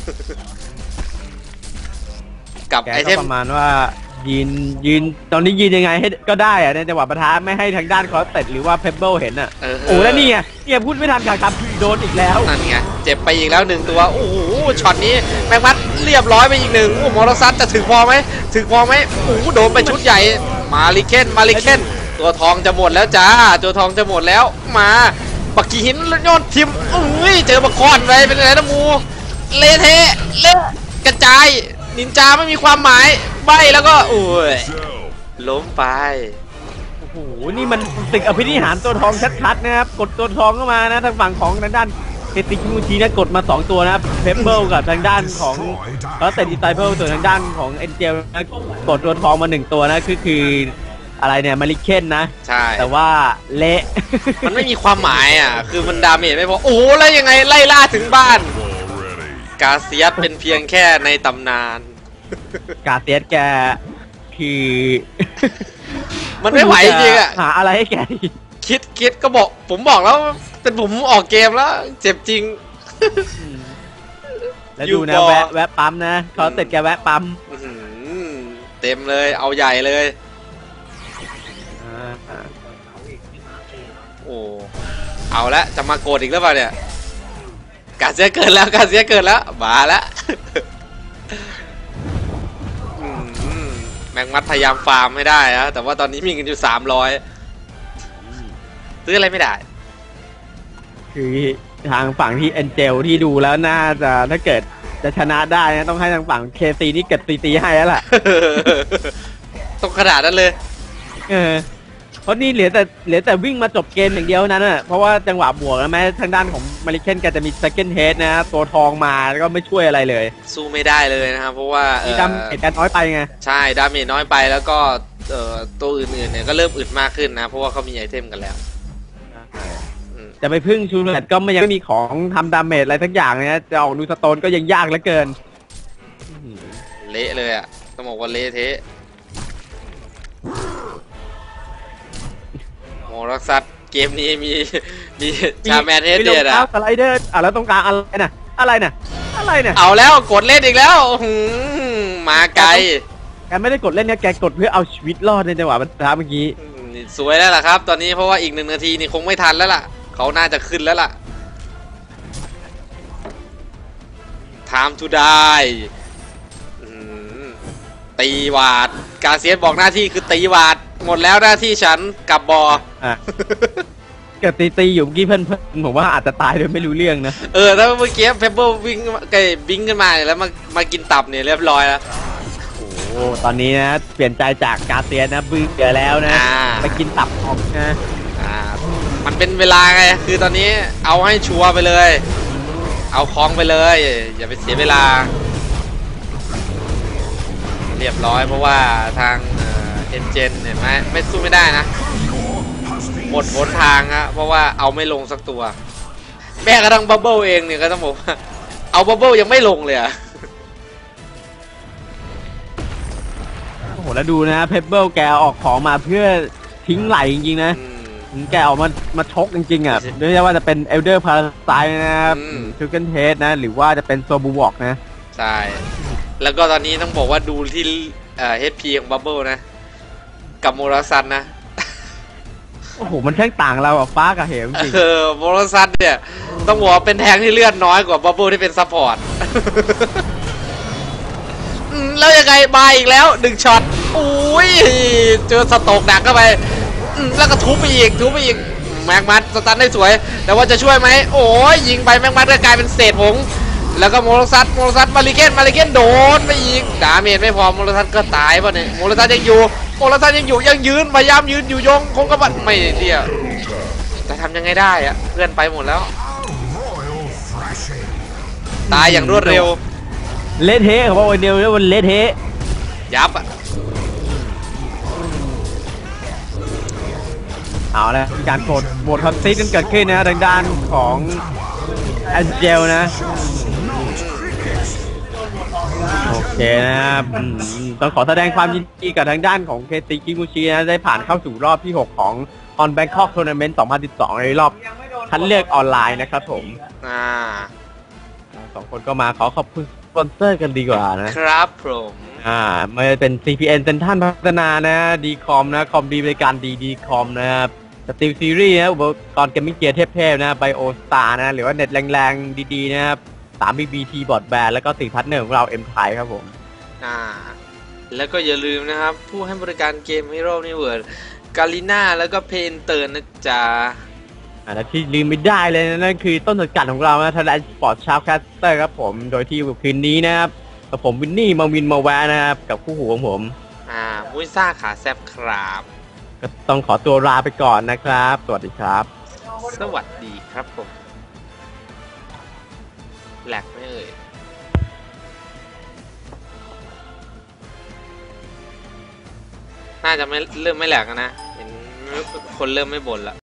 กับแกไอเทก็มประมาณว่ายืนตอนนี้ยืนยังไงให้ก็ได้อะในจังหวะปะทะไม่ให้ทางด้านคอสเต็ดหรือว่าเพเบิลเห็นอะโอ้แล้วนี่ไงเนี่ยพูดไม่ทันขาดคำโดนอีกแล้วนั่นไงเจ็บไปอีกแล้ว1ตัวโอ้โหช็อตนี้แม็กมัดเรียบร้อยไปอีก1โอ้มอร์ซัสจะถึงพอไหมโอ้โหโดนไปชุดใหญ่มาลิเคนตัวทองจะหมดแล้วจ้าตัวทองจะหมดแล้วมาปักกี้หินยอดทิมเจอบักคอนไปเป็นไงนะมูเละเทะเละกระจายนินจาไม่มีความหมายใบแล้วก็โอ้ยล้มไปโอ้โหนี่มันศึกอภินิหารตัวทองชัดๆนะครับกดตัวทองเข้ามานะทางฝั่งของทางด้านเคติคิมูชินะกดมา2ตัวนะเพเบิลกับทางด้านของคอสเต็ดดิไซเบิลส่วนทางด้านของเอ็นเจลนะกดตัวทองมา1ตัวนะคืออะไรเนี่ยมาริเคนนะใช่แต่ว่าเละมันไม่มีความหมายอ่ะคือมันดาเมจไม่พอโอ้แล้วยังไงไล่ล่าถึงบ้าน กาเซียสเป็นเพียงแค่ในตำนานกาเซียสแกคือมันไม่ไหวจริงอ่ะหาอะไรให้แกอีกคิดก็บอกผมบอกแล้วเป็นผมออกเกมแล้ว เจ็บจริงแล้วดูนะแวะปั๊มนะคอสเต็ดแกแวะปั๊มอื้อหือเต็มเลยเอาใหญ่เลยโอ้เอาละจะมาโกรธอีกแล้วเปล่าเนี่ยกาเซียสเกินแล้วมาแล้ว แม็กมัดพยายามฟาร์มให้ได้นะแต่ว่าตอนนี้มีเงินอยู่300ซื้ออะไรไม่ได้คือทางฝั่งที่เอ็นเจลที่ดูแล้วน่าจะถ้าเกิดจะชนะได้นะต้องให้ทางฝั่งเคซีนี่เกิดตีให้แล้วล่ะต้องขนาดนั้นเลยเพราะนี่เหลือแต่วิ่งมาจบเกมอย่างเดียวนั้นน่ะเพราะว่าจังหวะบวกนะแม้ทางด้านของมาริเคนแกจะมี second head นะตัวทองมาแล้วก็ไม่ช่วยอะไรเลยสู้ไม่ได้เลยนะครับเพราะว่ามีดำเหตุการณ์น้อยไปไงใช่ดาเมจน้อยไปแล้วก็ตัวอื่นๆเนี่ยก็เริ่มอึดมากขึ้นนะเพราะว่าเขามีไอเทมกันแล้วจะไปพึ่งชูเลตก็ยังไม่มีของทำดาเมจอะไรทั้งอย่างนะจะออกนูสโตนก็ยังยากเหลือเกินเละเลยอ่ะต้องบอกว่าเละเทะโมรักซัดเกมนี้มีชาแมนเฮดเดียดมีรองอ่ะเท้าสไลเดอร์แล้วตรงกลางอะไรน่ะเอาแล้วกดเล่นอีกแล้วมาไกลแกไม่ได้กดเล่นเนี่ยแกกดเพื่อเอาชีวิตรอดในจังหวะบรรทัดเมื่อกี้สวยแล้วล่ะครับตอนนี้เพราะว่าอีก1 นาทีนี่คงไม่ทันแล้วล่ะเขาน่าจะขึ้นแล้วล่ะ Time to die ตีวาดกาเซียสบอกหน้าที่คือตีวาดหมดแล้วหน้าที่ฉันกลับบอเกิดตีอยู่เมื่อกี้เพื่อนผมว่าอาจจะตายโดยไม่รู้เรื่องนะถ้าเมื่อกี้เพเบิลวิ่งบิงขึ้นมาแล้วมากินตับเนี่ยเรียบร้อยแล้วโอ้ตอนนี้นะเปลี่ยนใจจากกาเซียสนะเบื่อแล้วนะไปกินตับออกนะมันเป็นเวลาไงคือตอนนี้เอาให้ชัวร์ไปเลย เอาคล้องไปเลยอย่าไปเสียเวลาเรียบร้อยเพราะว่าทางเอ็นเจนเนี่ยไม่สู้ไม่ได้นะหมดหนทางฮะเพราะว่าเอาไม่ลงสักตัวแม้กระทั่งบับเบิ้ลเองเนี่ยก็ต้องบอกว่าเอาบับเบิ้ลยังไม่ลงเลยอะโอ้โหแล้วดูนะเพเบิลแกออกของมาเพื่อทิ้งไหลจริงๆนะแกออกมาชกจริงๆอ่ะไม่ใช่ว่าจะเป็นเอลเดอร์พาราไซนะครับทูเกนเทสนะหรือว่าจะเป็นโซบูวอกนะใช่แล้วก็ตอนนี้ต้องบอกว่าดูที่HP ของบับเบิ้ลนะกับโมราซันนะโอ้โหมันแค่ต่างเราฟ้ากับเหวจริงโมราซันเนี่ยต้องบอกว่าเป็นแทงที่เลือดน้อยกว่าบับเบิ้ลที่เป็นซัพพอร์ตแล้วยังไงมาอีกแล้ว1ช็อตอุ้ยเจอสโตกดักเข้าไปแล้วก็ทุบไปอีกแม็กมัดสตันได้สวยแต่ว่าจะช่วยไหมโอ้ยยิงไปแม็กมัดก็กลายเป็นเศษผงแล้วก็โมโรซัสมาริเคนโดนไปอีกดาเมจไม่พอโมโรซัสก็ตายป่ะเนี่ยโมโรซัสยังอยู่ยังยืนพยายามยืนอยู่ยงคงกระบัดไม่เดียวจะทำยังไงได้อะเพื่อนไปหมดแล้วตายอย่างรวดเร็วเละเทะเขาบอกวันเดียวแล้วมันเละเทะยับอ่ะเอาละการโหวตคอนซิสกันเกิดขึ้นนะทางด้านของแอนเจลนะโอเคเคนะครับต้องขอแสดงความยินดีกับทางด้านของเคซีคิมูชินะได้ผ่านเข้าสู่รอบที่ 6 ของ On Bangkok Tournament 2012 ในรอบคัดเลือกออนไลน์นะครับผมอ่าสองคนก็มาขอขอบคุณสปอนเซอร์กันดีกว่านะครับผมไม่ว่าเป็น CPN เซ็นทรัลพัฒนานะดีคอมนะคอมดีบริการดีคอมนะครับสตีลซีรีส์นะอุปกรณ์เกมมิ่งเกียร์เทพๆนะไบโอสตาร์นะหรือว่าเน็ตแรงๆดีๆนะครับ3BBT บอร์ดแบนแล้วก็4พาร์ทเนอร์ของเรา M ไทยครับผมแล้วก็อย่าลืมนะครับ ผู้ให้บริการเกม Hero Universe กาลิน่าแล้วก็เพนเตอร์นะจ๊ะและที่ลืมไม่ได้เลยนะนั่นคือต้นสังกัดของเรานะทนายสปอร์ตชาวแคสเตอร์ครับผมโดยที่คืนนี้นะครับกับผมวินนี่มาวินมาแวร์นะครับกับคู่หูของผมมุ้ยซ่าขาแซบครับก็ต้องขอตัวลาไปก่อนนะครับสวัสดีครับสวัสดีครับผมแหลกไม่เอ่ยน่าจะไม่เริ่มไม่แหลกนะเห็นคนเริ่มไม่บ่นละ